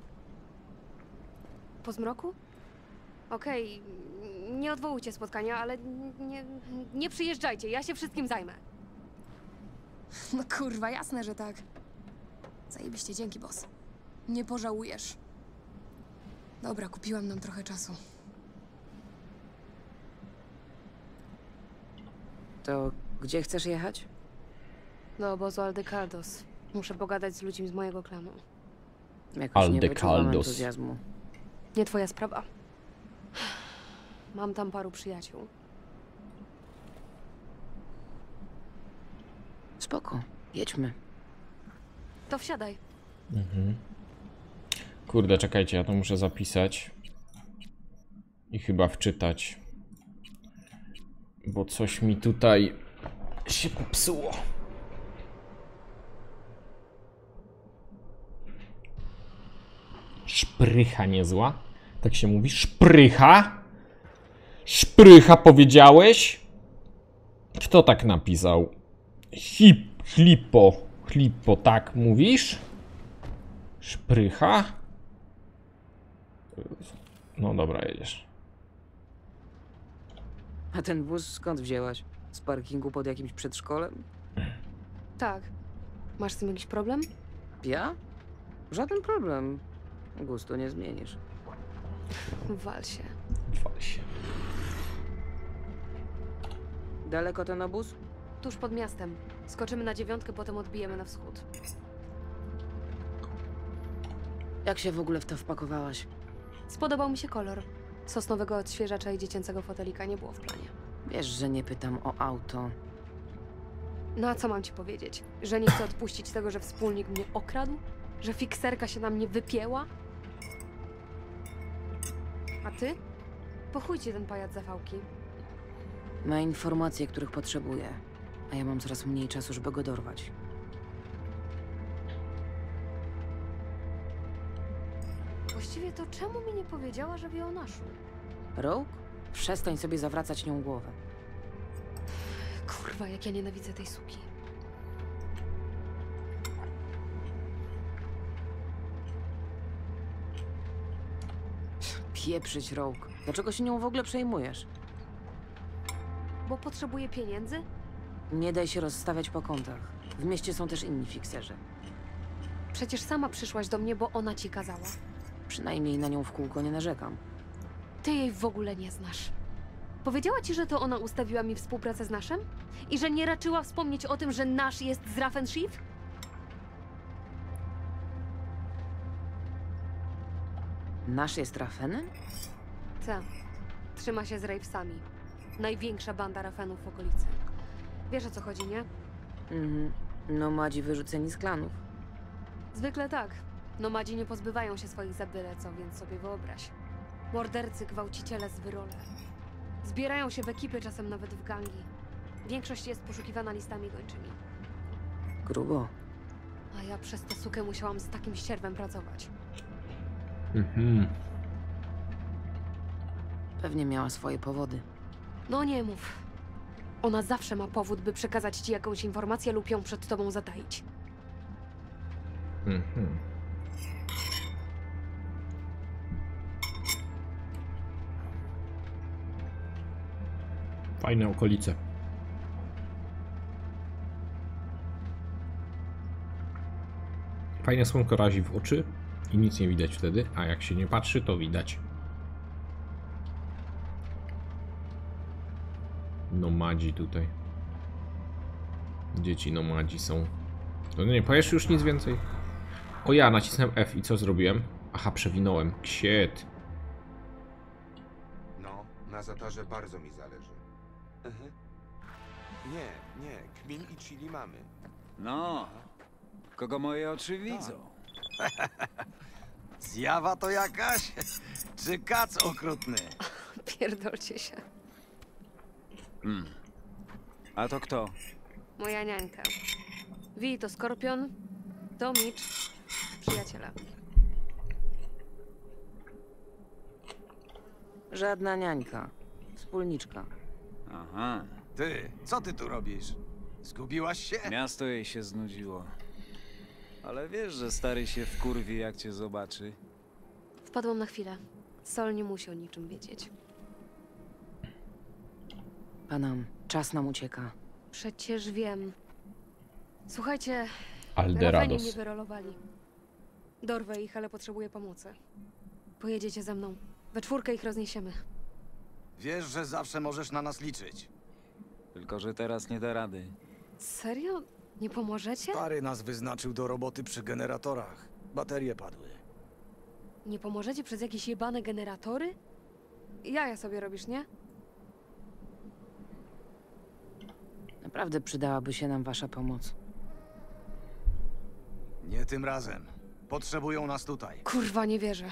Po zmroku? Okej, nie odwołujcie spotkania, ale nie przyjeżdżajcie, ja się wszystkim zajmę. No kurwa, jasne, że tak. Zajebiście, dzięki, boss. Nie pożałujesz. Dobra, kupiłam nam trochę czasu. To gdzie chcesz jechać? Do obozu Aldekaldos. Muszę pogadać z ludźmi z mojego klanu. Jakoś nie wyczułam entuzjazmu. Nie twoja sprawa. Mam tam paru przyjaciół. Spoko, jedźmy. To wsiadaj. Kurde, czekajcie, ja to muszę zapisać. I chyba wczytać. Bo coś mi tutaj się popsuło. Szprycha niezła. Tak się mówi? Szprycha? Szprycha powiedziałeś? Kto tak napisał? Chlipo, tak mówisz? Szprycha? No dobra, jedziesz. A ten wóz skąd wzięłaś? Z parkingu pod jakimś przedszkolem? Tak. Masz z tym jakiś problem? Ja? Żaden problem. Gustu nie zmienisz. Wal się. Wal się. Daleko ten obóz? Tuż pod miastem. Skoczymy na 9, potem odbijemy na wschód. Jak się w ogóle w to wpakowałaś? Spodobał mi się kolor. Sosnowego odświeżacza i dziecięcego fotelika nie było w planie. Wiesz, że nie pytam o auto. No a co mam ci powiedzieć? Że nie chcę odpuścić tego, że wspólnik mnie okradł? Że fikserka się na mnie wypięła? A ty? Po chuj ci ten pajac zawałki. Ma informacje, których potrzebuję. A ja mam coraz mniej czasu, żeby go dorwać. Właściwie to czemu mi nie powiedziała, że wie o naszu? Rogue? Przestań sobie zawracać nią głowę. Kurwa, jak ja nienawidzę tej suki. Pieprzyć, Rogue. Dlaczego się nią w ogóle przejmujesz? Bo potrzebuję pieniędzy? Nie daj się rozstawiać po kątach. W mieście są też inni fikserzy. Przecież sama przyszłaś do mnie, bo ona ci kazała. Przynajmniej na nią w kółko nie narzekam. Ty jej w ogóle nie znasz. Powiedziała ci, że to ona ustawiła mi współpracę z Naszem? I że nie raczyła wspomnieć o tym, że Nasz jest z Raffen Schiff? Nasz jest Raffenem? Tak. Trzyma się z Ravesami. Największa banda Raffenów w okolicy. Wiesz, o co chodzi, nie? Nomadzi wyrzuceni z klanów. Zwykle tak. Nomadzi nie pozbywają się swoich za byle co, więc sobie wyobraź. Mordercy, gwałciciele z wyrole. Zbierają się w ekipy, czasem nawet w gangi. Większość jest poszukiwana listami gończymi. Grubo. A ja przez tę sukę musiałam z takim ścierwem pracować. Pewnie miała swoje powody. No nie mów. Ona zawsze ma powód, by przekazać ci jakąś informację lub ją przed tobą zataić. Fajne okolice. Fajne słonko razi w oczy i nic nie widać wtedy, a jak się nie patrzy, to widać. Nomadzi tutaj. Dzieci nomadzi są. No nie, powiesz już nic więcej? O ja, nacisnąłem F i co zrobiłem? Aha, przewinąłem. Ksiet. No, na Zatarze bardzo mi zależy. Nie, kmin i chili mamy. No, kogo moje oczy widzą. Zjawa to jakaś? Czy kac okrutny? Pierdolcie się. A to kto? Moja niańka. Wi to Skorpion, to Mitch, przyjaciela. Żadna niańka. Wspólniczka. Aha. Ty, co ty tu robisz? Zgubiłaś się? Miasto jej się znudziło. Ale wiesz, że stary się wkurwi, jak cię zobaczy. Wpadłam na chwilę. Sol nie musi o niczym wiedzieć. Panam, czas nam ucieka. Przecież wiem. Słuchajcie, Alderados. Raveni mnie wyrolowali. Dorwę ich, ale potrzebuję pomocy. Pojedziecie ze mną. We czwórkę ich rozniesiemy. Wiesz, że zawsze możesz na nas liczyć. Tylko że teraz nie da rady. Serio? Nie pomożecie? Stary nas wyznaczył do roboty przy generatorach. Baterie padły. Nie pomożecie przez jakieś jebane generatory? Jaja sobie robisz, nie? Naprawdę przydałaby się nam wasza pomoc. Nie tym razem. Potrzebują nas tutaj. Kurwa, nie wierzę.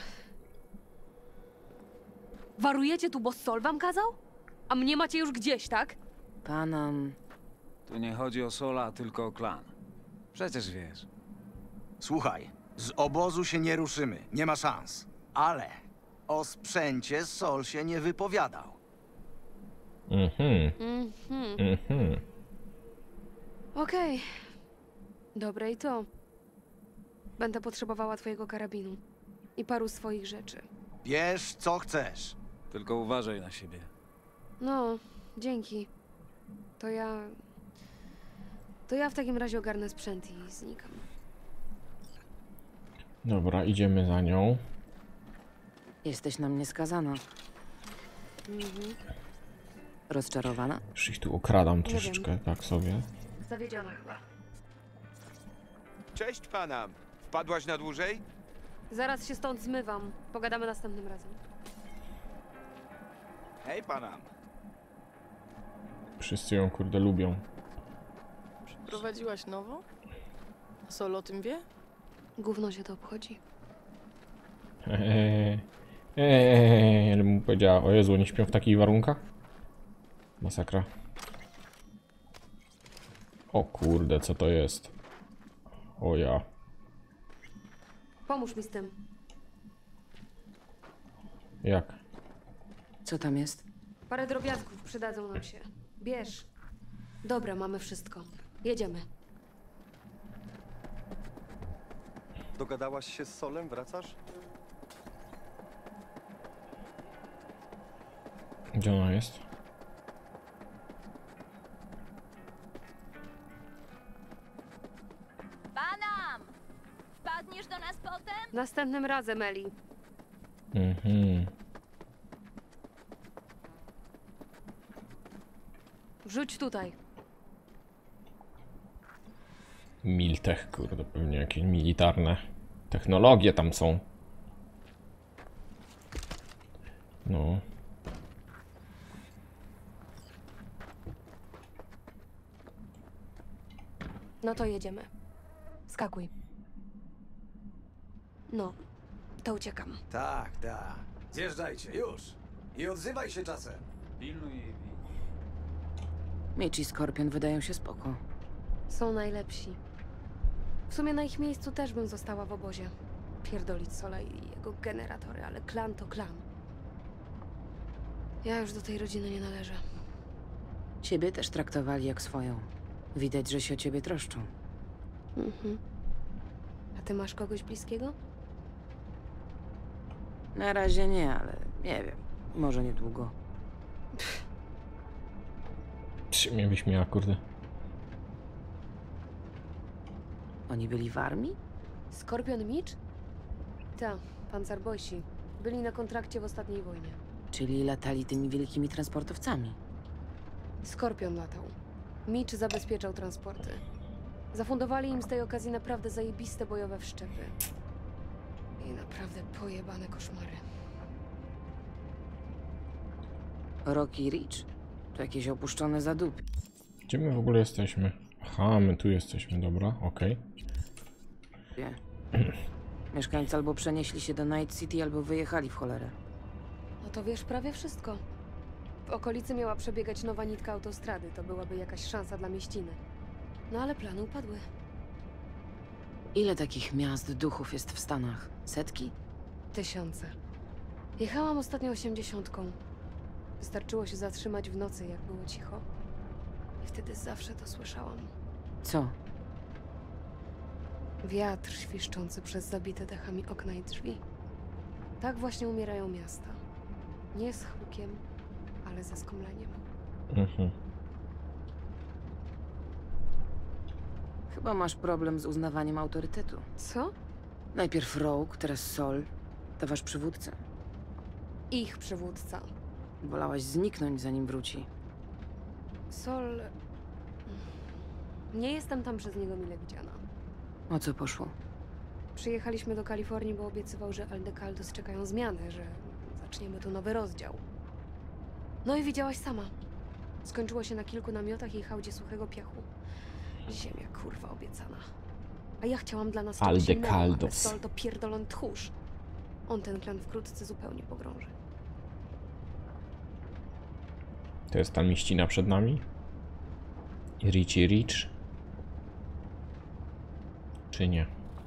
Warujecie tu, bo Sol wam kazał? A mnie macie już gdzieś, tak? Panam... Tu nie chodzi o Sola, tylko o klan. Przecież wiesz. Słuchaj, z obozu się nie ruszymy. Nie ma szans. Ale o sprzęcie Sol się nie wypowiadał. Okej. Dobre i to. Będę potrzebowała twojego karabinu. I paru swoich rzeczy. Bierz co chcesz. Tylko uważaj na siebie. No, dzięki. To ja w takim razie ogarnę sprzęt i znikam. Dobra, idziemy za nią. Jesteś na mnie skazana. Rozczarowana? Już ich tu okradam Nie troszeczkę, tak sobie. Zawiedziona chyba. Cześć Panam. Wpadłaś na dłużej? Zaraz się stąd zmywam. Pogadamy następnym razem. Hej Panam. Wszyscy ją kurde lubią. Prowadziłaś nowo? Sol o tym wie? Gówno się to obchodzi. Ale mu powiedziała, o Jezu, nie śpią w takich warunkach? Masakra. O kurde, co to jest? O ja. Pomóż mi z tym. Jak? Co tam jest? Parę drobiazgów przydadzą nam się. Bierz. Dobra, mamy wszystko. Jedziemy. Dogadałaś się z Solem? Wracasz? Gdzie ona jest? Panam! Wpadniesz do nas potem? Następnym razem, Eli. Rzuć tutaj. Miltech, kurde, pewnie jakieś militarne technologie tam są. No. No to jedziemy. Skakuj. No, to uciekam. Tak. Zjeżdżajcie, już. I odzywaj się czasem. Pilnuj jej. Mitch i Skorpion wydają się spoko. Są najlepsi. W sumie na ich miejscu też bym została w obozie. Pierdolić Sola i jego generatory, ale klan to klan. Ja już do tej rodziny nie należę. Ciebie też traktowali jak swoją. Widać, że się o ciebie troszczą. Mhm. A ty masz kogoś bliskiego? Na razie nie, ale nie wiem. Może niedługo. Się mnie wyśmiała, kurde. Oni byli w armii? Skorpion Mitch? Ta, pancerbojsi. Byli na kontrakcie w ostatniej wojnie. Czyli latali tymi wielkimi transportowcami. Skorpion latał. Mitch zabezpieczał transporty. Zafundowali im z tej okazji naprawdę zajebiste bojowe wszczepy. I naprawdę pojebane koszmary. Rocky Ridge? To jakieś opuszczone zadupy. Gdzie my w ogóle jesteśmy? Aha, my tu jesteśmy, dobra, okej. Mieszkańcy albo przenieśli się do Night City, albo wyjechali w cholerę. No to wiesz prawie wszystko. W okolicy miała przebiegać nowa nitka autostrady. To byłaby jakaś szansa dla mieściny. No ale plany upadły. Ile takich miast duchów jest w Stanach? Setki? Tysiące. Jechałam ostatnio 80. Wystarczyło się zatrzymać w nocy, jak było cicho. I wtedy zawsze to słyszałam. Co? Wiatr świszczący przez zabite dachami okna i drzwi. Tak właśnie umierają miasta. Nie z hukiem, ale ze skomleniem. Chyba masz problem z uznawaniem autorytetu. Co? Najpierw Rogue, teraz Sol. To wasz przywódca. Ich przywódca. Wolałaś zniknąć, zanim wróci. Sol... Nie jestem tam przez niego mile widziana. O co poszło? Przyjechaliśmy do Kalifornii, bo obiecywał, że Aldecaldos czekają zmiany, że zaczniemy tu nowy rozdział. No i widziałaś sama. Skończyło się na kilku namiotach i hałdzie suchego piachu. Ziemia, kurwa, obiecana. A ja chciałam dla nas czegoś innego, ale Sol to pierdolony tchórz. On ten klan wkrótce zupełnie pogrąży. To jest ta mieścina przed nami? Richie Rich? Czy nie?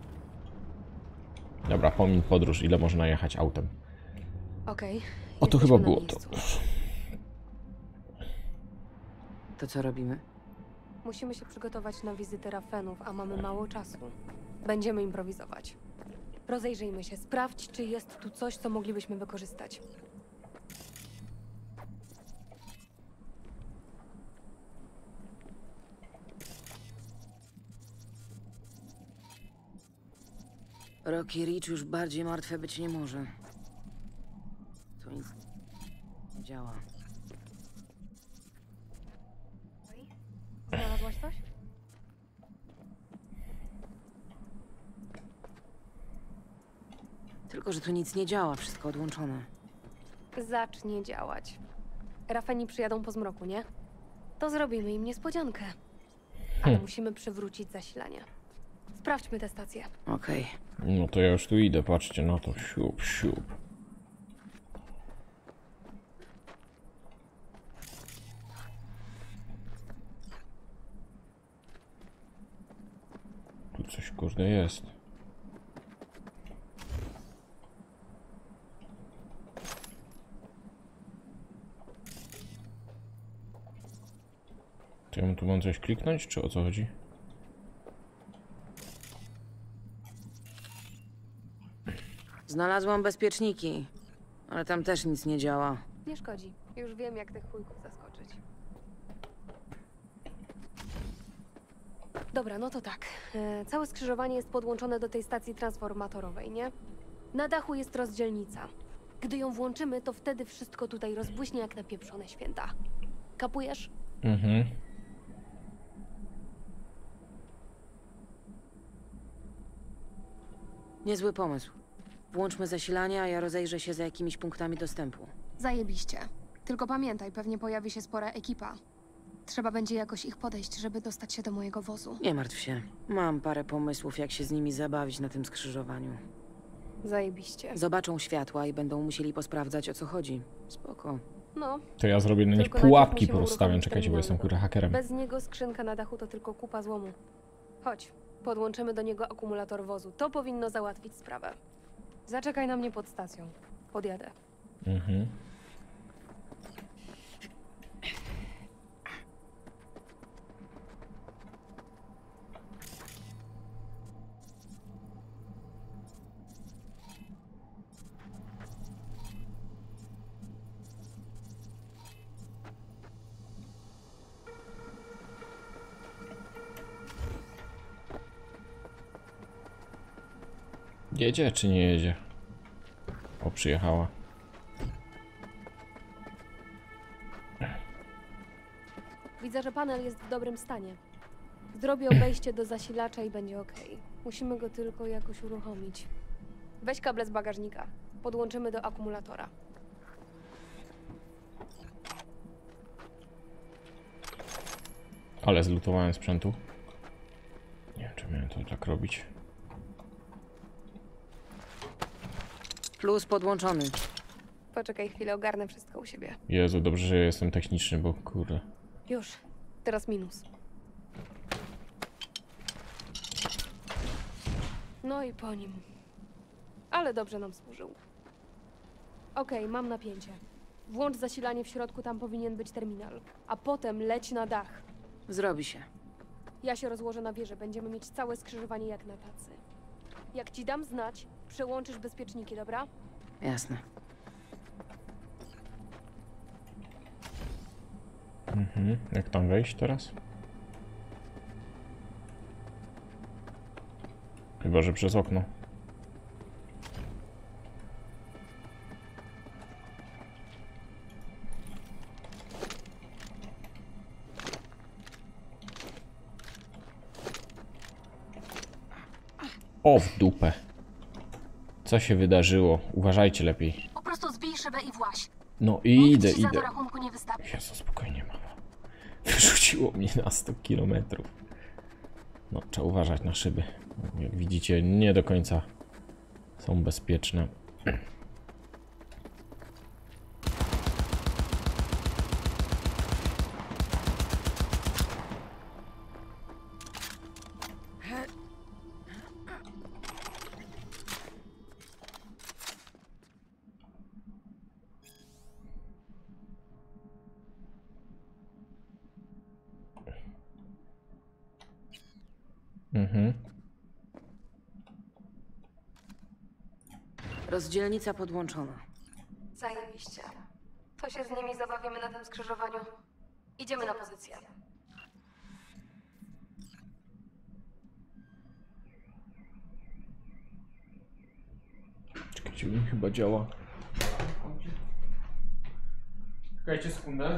Dobra, pomin podróż, ile można jechać autem. Okej. O, to chyba było to. To co robimy? Musimy się przygotować na wizytę Rafenów, a mamy mało czasu. Będziemy improwizować. Rozejrzyjmy się, sprawdź, czy jest tu coś, co moglibyśmy wykorzystać. Rocky Ridge już bardziej martwe być nie może. Tu nic nie działa. Znalazłaś coś? Tylko, że tu nic nie działa, wszystko odłączone. Zacznie działać. Rafeni przyjadą po zmroku, nie? To zrobimy im niespodziankę. Ale musimy przywrócić zasilanie. Sprawdźmy tę stację. Okej. No to ja już tu idę, patrzcie na to. Siup, siup. Tu coś kurde jest. To ja tu mam coś kliknąć, czy o co chodzi? Znalazłam bezpieczniki, ale tam też nic nie działa. Nie szkodzi. Już wiem, jak tych chujków zaskoczyć. Dobra, no to tak. Całe skrzyżowanie jest podłączone do tej stacji transformatorowej, nie? Na dachu jest rozdzielnica. Gdy ją włączymy, to wtedy wszystko tutaj rozbłyśnie jak na pieprzone święta. Kapujesz? Mhm. Niezły pomysł. Włączmy zasilanie, a ja rozejrzę się za jakimiś punktami dostępu. Zajebiście. Tylko pamiętaj, pewnie pojawi się spora ekipa. Trzeba będzie jakoś ich podejść, żeby dostać się do mojego wozu. Nie martw się. Mam parę pomysłów, jak się z nimi zabawić na tym skrzyżowaniu. Zajebiście. Zobaczą światła i będą musieli posprawdzać, o co chodzi. Spoko. No. To ja zrobię na nich Tylko pułapki najpierw musimy porozstawiam. uruchomić Czekajcie, bo jestem terminal. kurwa hakerem. Bez niego skrzynka na dachu to tylko kupa złomu. Chodź, Podłączymy do niego akumulator wozu. To powinno załatwić sprawę. Zaczekaj na mnie pod stacją. Podjadę. Mhm. Jedzie czy nie jedzie? O, przyjechała. Widzę, że panel jest w dobrym stanie. Zrobię obejście do zasilacza i będzie ok. Musimy go tylko jakoś uruchomić. Weź kable z bagażnika. Podłączymy do akumulatora. Ale zlutowałem sprzętu. Nie wiem, czy miałem to tak robić. Plus podłączony. Poczekaj chwilę, ogarnę wszystko u siebie. Jezu, dobrze, że ja jestem techniczny, bo kurde. Już. Teraz minus. No i po nim. Ale dobrze nam służył. Okej, mam napięcie. Włącz zasilanie w środku, tam powinien być terminal. A potem leć na dach. Zrobi się. Ja się rozłożę na wieżę, będziemy mieć całe skrzyżowanie jak na tacy. Jak ci dam znać, przełączysz bezpieczniki, dobra? Jasne. Mhm. Jak tam wejść teraz? Chyba, że przez okno. O, w dupę. Co się wydarzyło? Uważajcie lepiej. Po prostu zbij szybę i właź. No idę, Nikt ci za idę. do rachunku nie wystawi. Jezu, spokojnie, mama. Wyrzuciło mnie na 100 km. No, trzeba uważać na szyby. Jak widzicie, nie do końca są bezpieczne. Mhm. Rozdzielnica podłączona. Zajebiście. To się z nimi zabawimy na tym skrzyżowaniu. Idziemy na pozycję. Czekajcie, mi chyba działa. Czekajcie sekundę.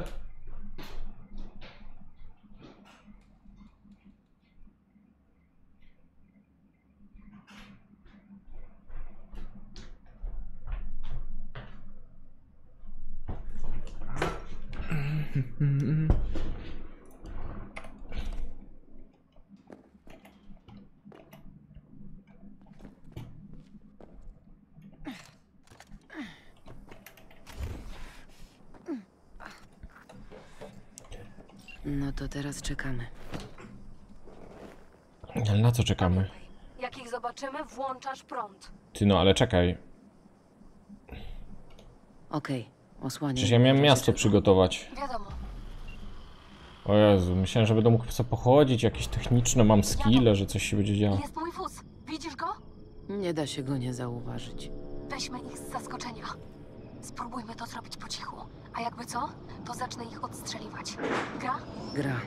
No to teraz czekamy. Ale na co czekamy? Jak ich zobaczymy, włączasz prąd. Ty no, ale czekaj. Okej, osłaniam. Przecież ja miałem miasto przygotować. Wiadomo. O Jezu, myślałem, że będę mógł sobie pochodzić, jakieś techniczne, mam skille, że coś się będzie działo. Jest mój wóz. Widzisz go? Nie da się go nie zauważyć. Weźmy ich z zaskoczenia. Spróbujmy to zrobić po cichu. A jakby co, to zacznę ich odstrzeliwać. Gra? Gra.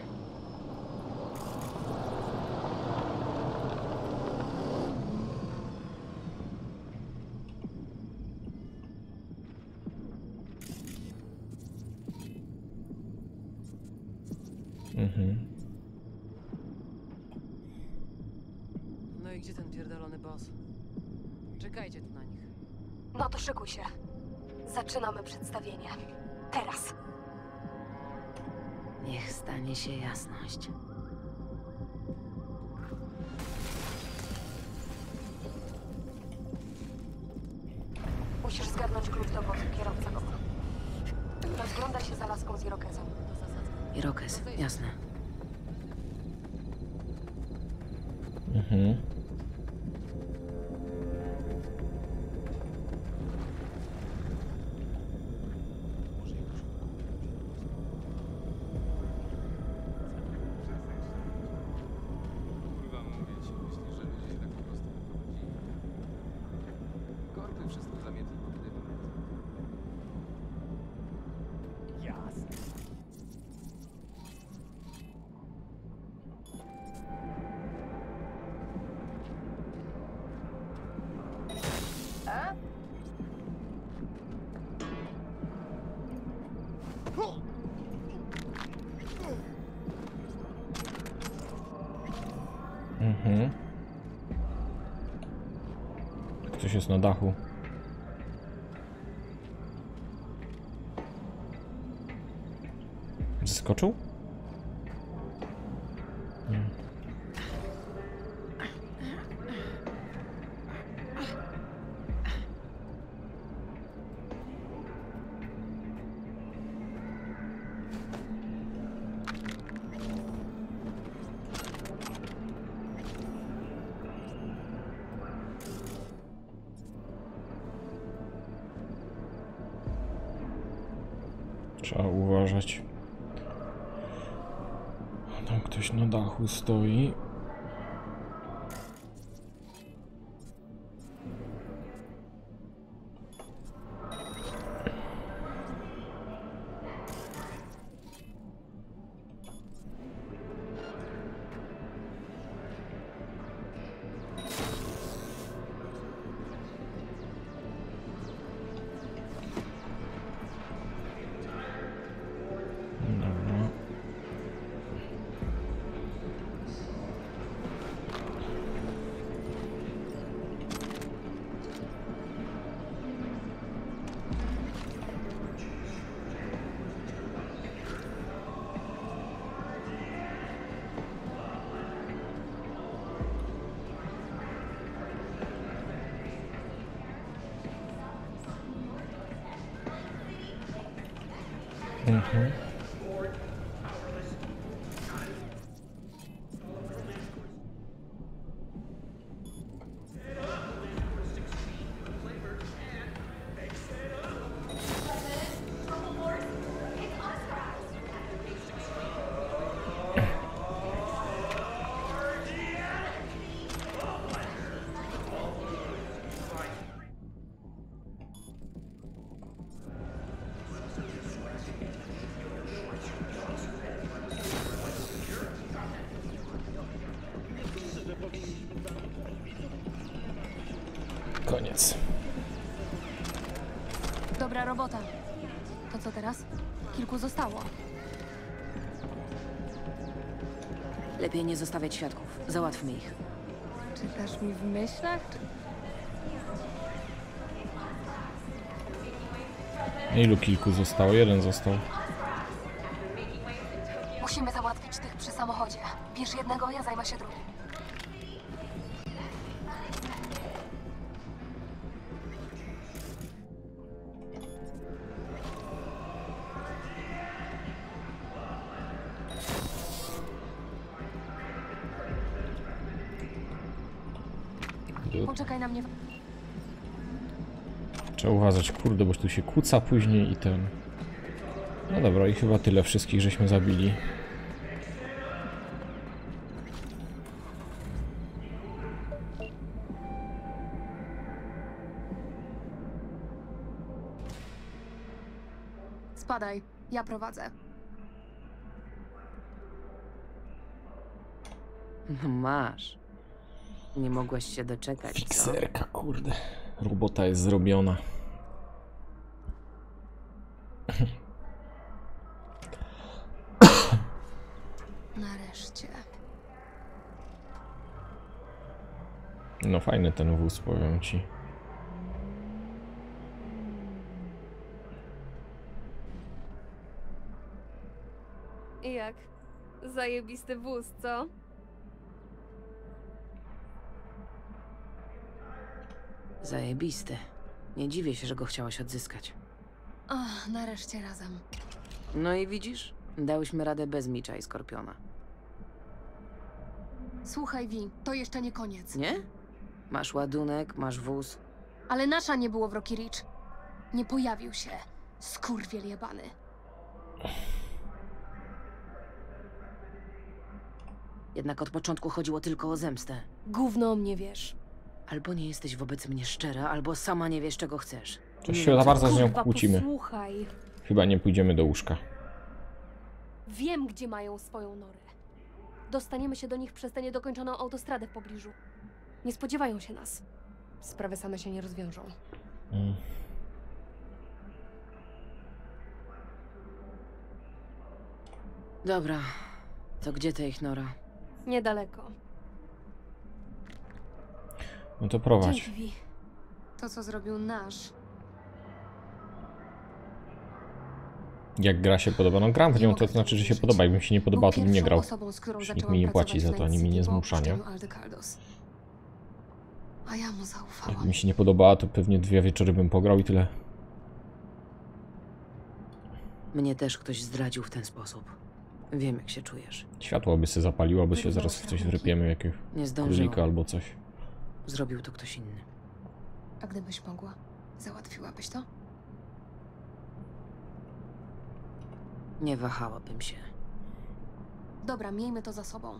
Mhm. No i gdzie ten pierdolony boss? Czekajcie tu na nich. No to szykuj się. Zaczynamy przedstawienie. Teraz. Niech stanie się jasność. Musisz zgarnąć klucz do wozu, kierowca go ma. Rozglądaj się za laską z Irokezem. Irokez, jasne. Ktoś jest na dachu. Zeskoczył? Trzeba uważać. Tam ktoś na dachu stoi. Koniec. Dobra robota. To co teraz? Kilku zostało. Lepiej nie zostawiać świadków. Załatwmy ich. Czytasz mi w myślach? Ilu kilku zostało? Jeden został. Musimy załatwić tych przy samochodzie. Bierz jednego, ja zajmę się drugim. Poczekaj na mnie. Trzeba uważać, kurde, bo tu się kłóca później i ten... No dobra, i chyba tyle wszystkich żeśmy zabili. Spadaj, ja prowadzę. No masz. Nie mogłaś się doczekać, co? Fikserka, kurde. Robota jest zrobiona. Nareszcie. No fajny ten wóz, powiem ci. I jak? Zajebisty wóz, co? Zajebisty. Nie dziwię się, że go chciałaś odzyskać. O, nareszcie razem. No i widzisz? Dałyśmy radę bez Micza i Skorpiona. Słuchaj, Vi, to jeszcze nie koniec. Nie? Masz ładunek, masz wóz. Ale nasza nie było w Rocky Ridge. Nie pojawił się. Skurwiel jebany. Jednak od początku chodziło tylko o zemstę. Gówno o mnie wiesz. Albo nie jesteś wobec mnie szczera, albo sama nie wiesz, czego chcesz. To się za bardzo z nią Kurwa, kłócimy. posłuchaj. Chyba nie pójdziemy do łóżka. Wiem, gdzie mają swoją norę. Dostaniemy się do nich przez tę niedokończoną autostradę w pobliżu. Nie spodziewają się nas. Sprawy same się nie rozwiążą. Dobra, to gdzie ta ich nora? Niedaleko. No to prowadź. Dzięki, Vi. To, co zrobił nasz. Jak gra się podoba? No gram w nią, to znaczy, że się podoba. Jakbym się nie podobał, to bym nie grał. Osobą, z którą Już nikt zaczęłam mi nie płaci pracować za to, ani mnie nie po zmusza, nie? opuszczeniu Aldekaldos. A ja mu zaufałam. Jak mi się nie podobała, to pewnie 2 wieczory bym pograł i tyle. Mnie też ktoś zdradził w ten sposób. Wiem, jak się czujesz. Światło by się zapaliło, bo się zaraz w coś wrypiemy, jakiegoś Nie zdążyłam. królika albo coś. Zrobił to ktoś inny. A gdybyś mogła, załatwiłabyś to? Nie wahałabym się. Dobra, miejmy to za sobą.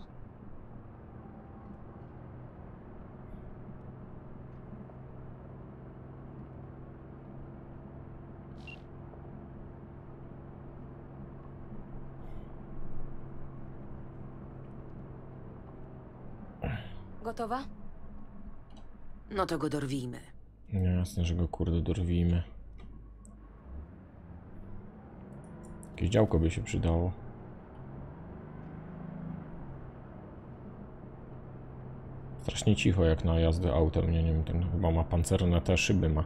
Gotowa? No to go dorwijmy. No jasne, że go kurde dorwijmy. Jakieś działko by się przydało. Strasznie cicho jak na jazdę autem, nie wiem, ten chyba ma pancerne te szyby ma.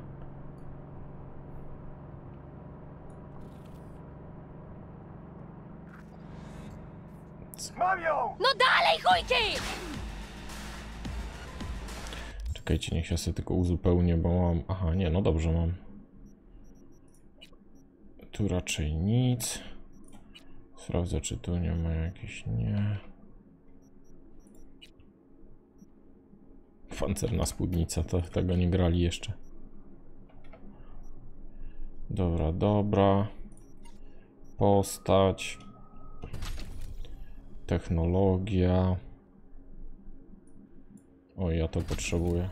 Mam ją! No dalej, chujki! Czekajcie, niech ja sobie tylko uzupełnię, bo mam... Aha, nie, no dobrze mam. Tu raczej nic. Sprawdzę, czy tu nie ma jakichś... Nie. Pancerna spódnica, to tego nie grali jeszcze. Dobra, dobra. Postać. Technologia. O, ja to potrzebuję.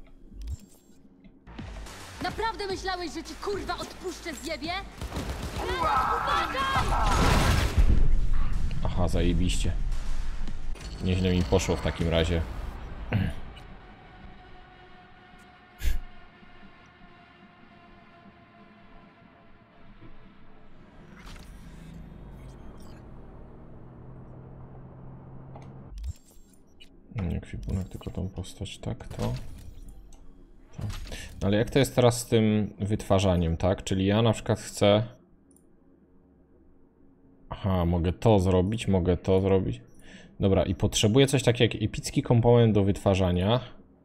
Naprawdę myślałeś, że ci kurwa odpuszczę zjebie? Aha, zajebiście. Nieźle mi poszło w takim razie. Nie kwipunek, tylko tą postać, tak, to. No ale jak to jest teraz z tym wytwarzaniem, tak? Czyli ja na przykład chcę... Aha, mogę to zrobić, mogę to zrobić. Dobra, i potrzebuję coś takiego jak epicki komponent do wytwarzania.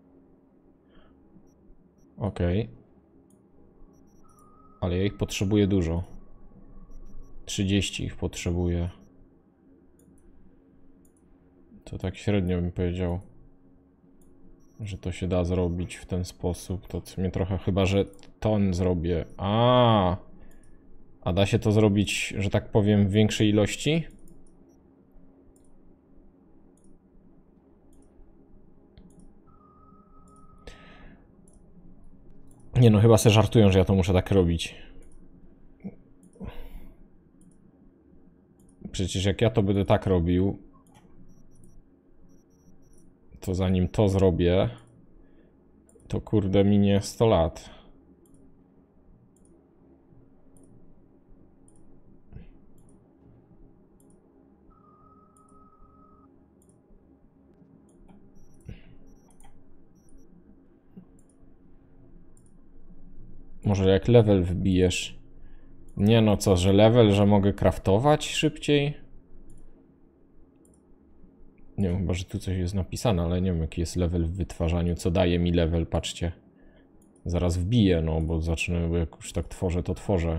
Okej. Ale ja ich potrzebuję dużo. 30 ich potrzebuję. To tak średnio bym powiedział, że to się da zrobić w ten sposób. To mnie trochę, chyba że ton zrobię. A da się to zrobić, że tak powiem, w większej ilości? Nie no, chyba se żartują, że ja to muszę tak robić. Przecież jak ja to będę tak robił, to zanim to zrobię, to kurde minie 100 lat. Może jak level wbijesz. Nie no co, że level, że mogę craftować szybciej? Nie wiem, chyba że tu coś jest napisane, ale nie wiem jaki jest level w wytwarzaniu. Co daje mi level, patrzcie. Zaraz wbiję, no bo zacznę, bo jak już tak tworzę, to tworzę.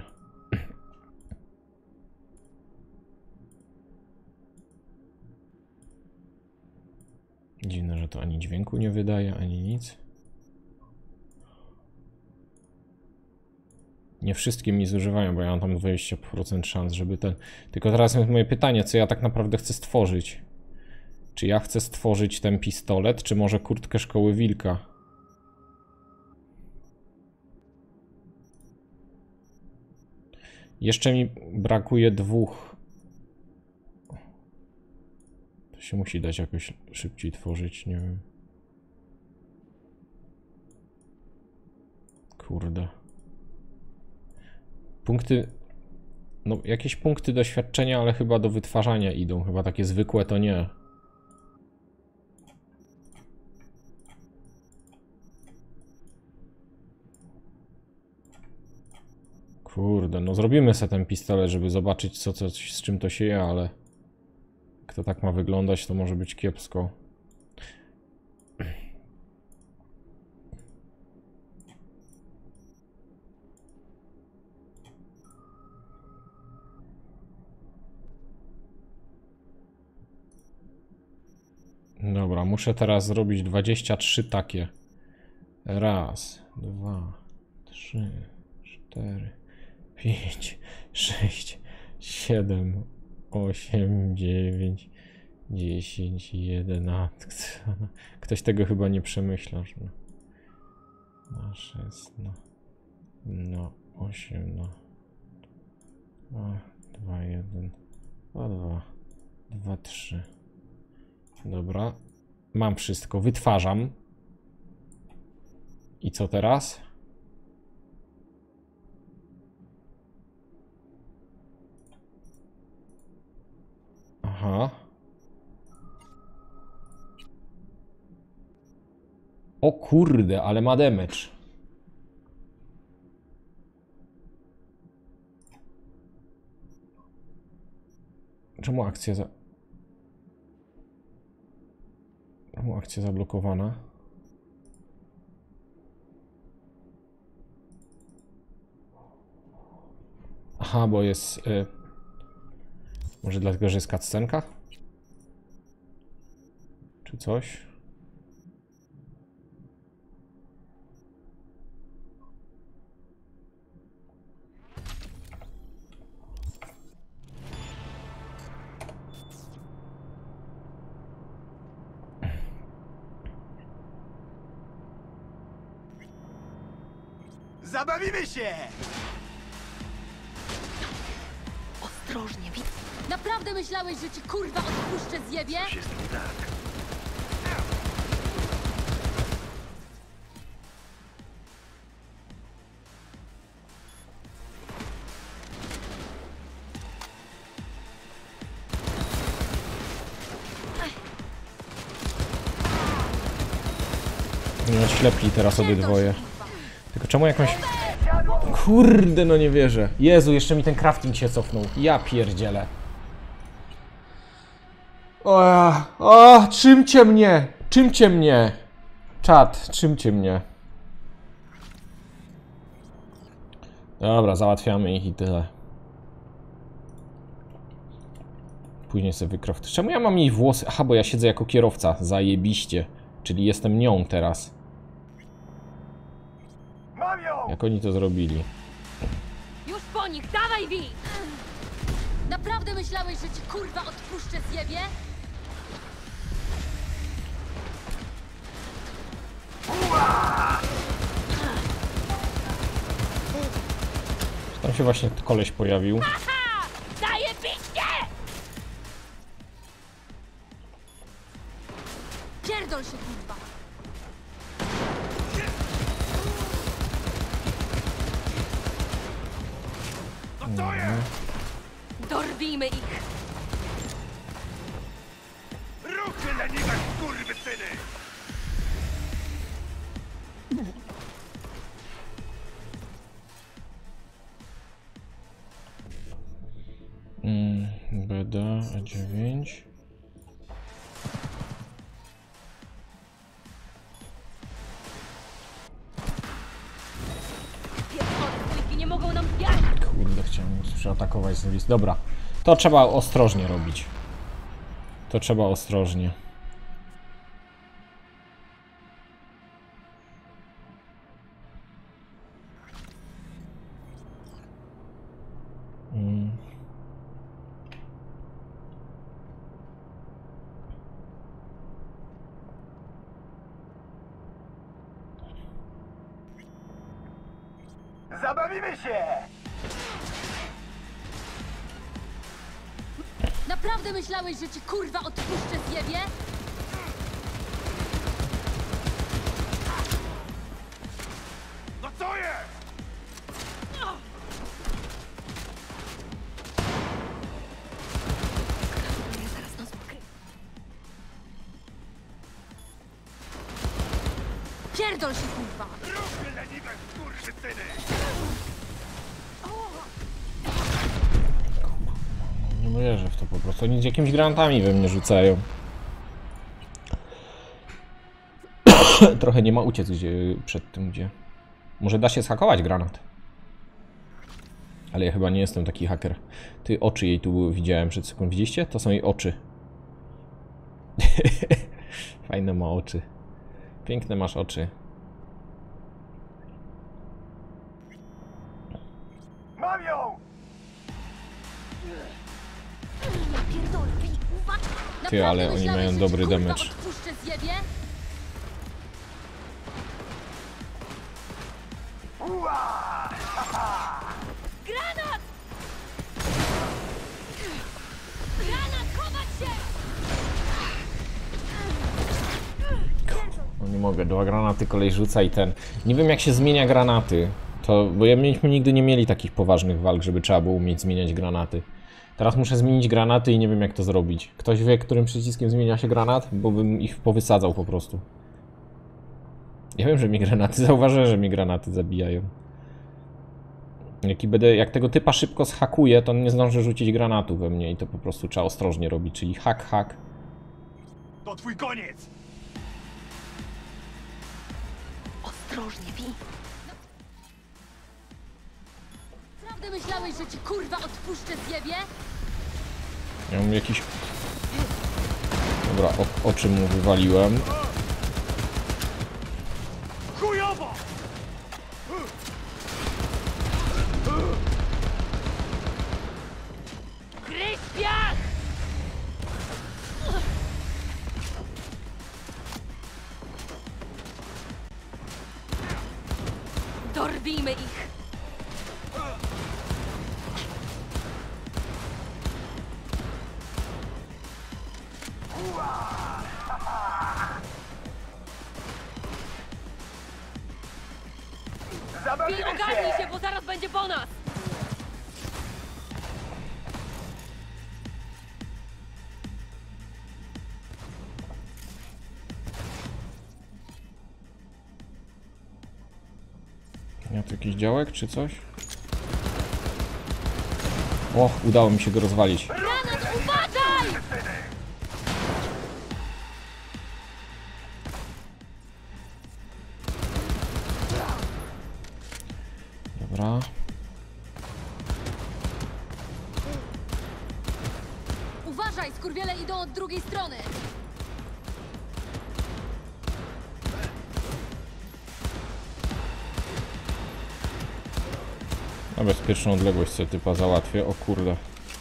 że to ani dźwięku nie wydaje, ani nic. Nie wszystkie mi zużywają, bo ja mam tam 20% szans, żeby ten... Tylko teraz jest moje pytanie, co ja tak naprawdę chcę stworzyć? Czy ja chcę stworzyć ten pistolet, czy może kurtkę szkoły wilka? Jeszcze mi brakuje 2. To się musi dać jakoś szybciej tworzyć, nie wiem. Kurde. Punkty... No, jakieś punkty doświadczenia, ale chyba do wytwarzania idą. Chyba takie zwykłe to nie. Kurde, no zrobimy sobie ten pistolet, żeby zobaczyć z czym to się je, ale... Jak to tak ma wyglądać, to może być kiepsko. Dobra, muszę teraz zrobić 23 takie. 1, 2, 3, 4, 5, 6, 7, 8, 9, 10, 11. Ktoś tego chyba nie przemyśla. Na 6, no 8, no 2, 1, 2, 2, 3. Dobra, mam wszystko, wytwarzam. I co teraz? Aha. O kurde, ale ma damage. Czemu akcja Czemu akcja zablokowana? Aha, bo jest... Może dlatego, że jest cutscenka? Czy coś? Zabawimy się! Ostrożnie, naprawdę myślałeś, że ci kurwa odpuszczę zjebie? Coś jest nie tak. No ślepli teraz obydwoje. Tylko czemu jakąś... Kurde, no nie wierzę. Jezu, jeszcze mi ten crafting się cofnął. Ja pierdzielę. O, czymcie mnie? Czymcie mnie? Czad, czymcie mnie? Dobra, załatwiamy ich i tyle. Później sobie wycraft. Czemu ja mam jej włosy? Aha, bo ja siedzę jako kierowca. Zajebiście. Czyli jestem nią teraz. Jak oni to zrobili? Już po nich, dawaj Vi! Naprawdę myślałeś, że ci kurwa odpuszczę zjebie? Tam się właśnie koleś pojawił. Haha! Zajebiście! Pierdol się kurwa! Dorwijmy ich! Ruchy leniwe skurwysyny! BD A9. Nie mogą nam Kurde, chciałem przeatakować z list. Dobra, to trzeba ostrożnie robić. To trzeba ostrożnie. Zabawimy się! Naprawdę myślałeś, że ci kurwa odpuszczę zjebie? No co jest? Pierdol się, kurwa! Ruchy leniwe, skurwysyny! Nie wierzę w to po prostu. Oni z jakimiś granatami we mnie rzucają. Trochę nie ma uciec przed tym, gdzie... Może da się zhakować granat. Ale ja chyba nie jestem taki haker. Ty, oczy jej tu widziałem przed sekundą. Widzieliście? To są jej oczy. Fajne ma oczy. Piękne masz oczy. Mam ją! Ty, ale oni mają dobry damage. Granat! Granat, chować się! No nie mogę, 2 granaty kolej rzuca i ten. Nie wiem jak się zmienia granaty. To, bo myśmy nigdy nie mieli takich poważnych walk, żeby trzeba było umieć zmieniać granaty. Teraz muszę zmienić granaty i nie wiem jak to zrobić. Ktoś wie, którym przyciskiem zmienia się granat? Bo bym ich powysadzał po prostu. Ja wiem, że mnie granaty, zauważę, że mnie granaty zabijają. Jak tego typa szybko zhakuję, to on nie zdąży rzucić granatu we mnie i to po prostu trzeba ostrożnie robić, czyli hak. To twój koniec! Ostrożnie, Wi. Naprawdę myślałeś, że ci kurwa odpuszczę zjebie? Ja mam jakiś... Dobra, oczy mu wywaliłem. Chujowo! Gryź piach! Dorwijmy ich! Wi, ogarnij się, bo zaraz będzie po nas! Ja tu jakiś działek czy coś? O, udało mi się go rozwalić. Granat, uważaj! Dobra. Uważaj, skurwiele idą od drugiej strony! Na bezpieczną odległość sobie typa załatwię. O kurde.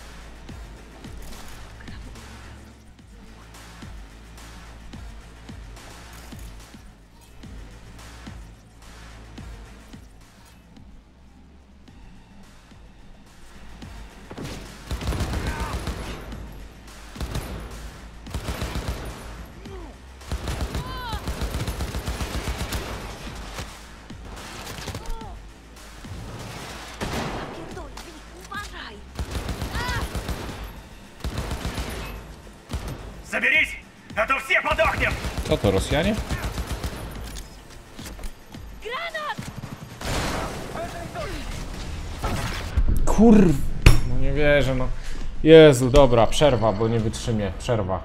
Заберись, а то все подохнем! Co to, Rosjanie? Kurw... No nie wierzę, no. Jezu, dobra, przerwa, bo nie wytrzymię. Przerwa.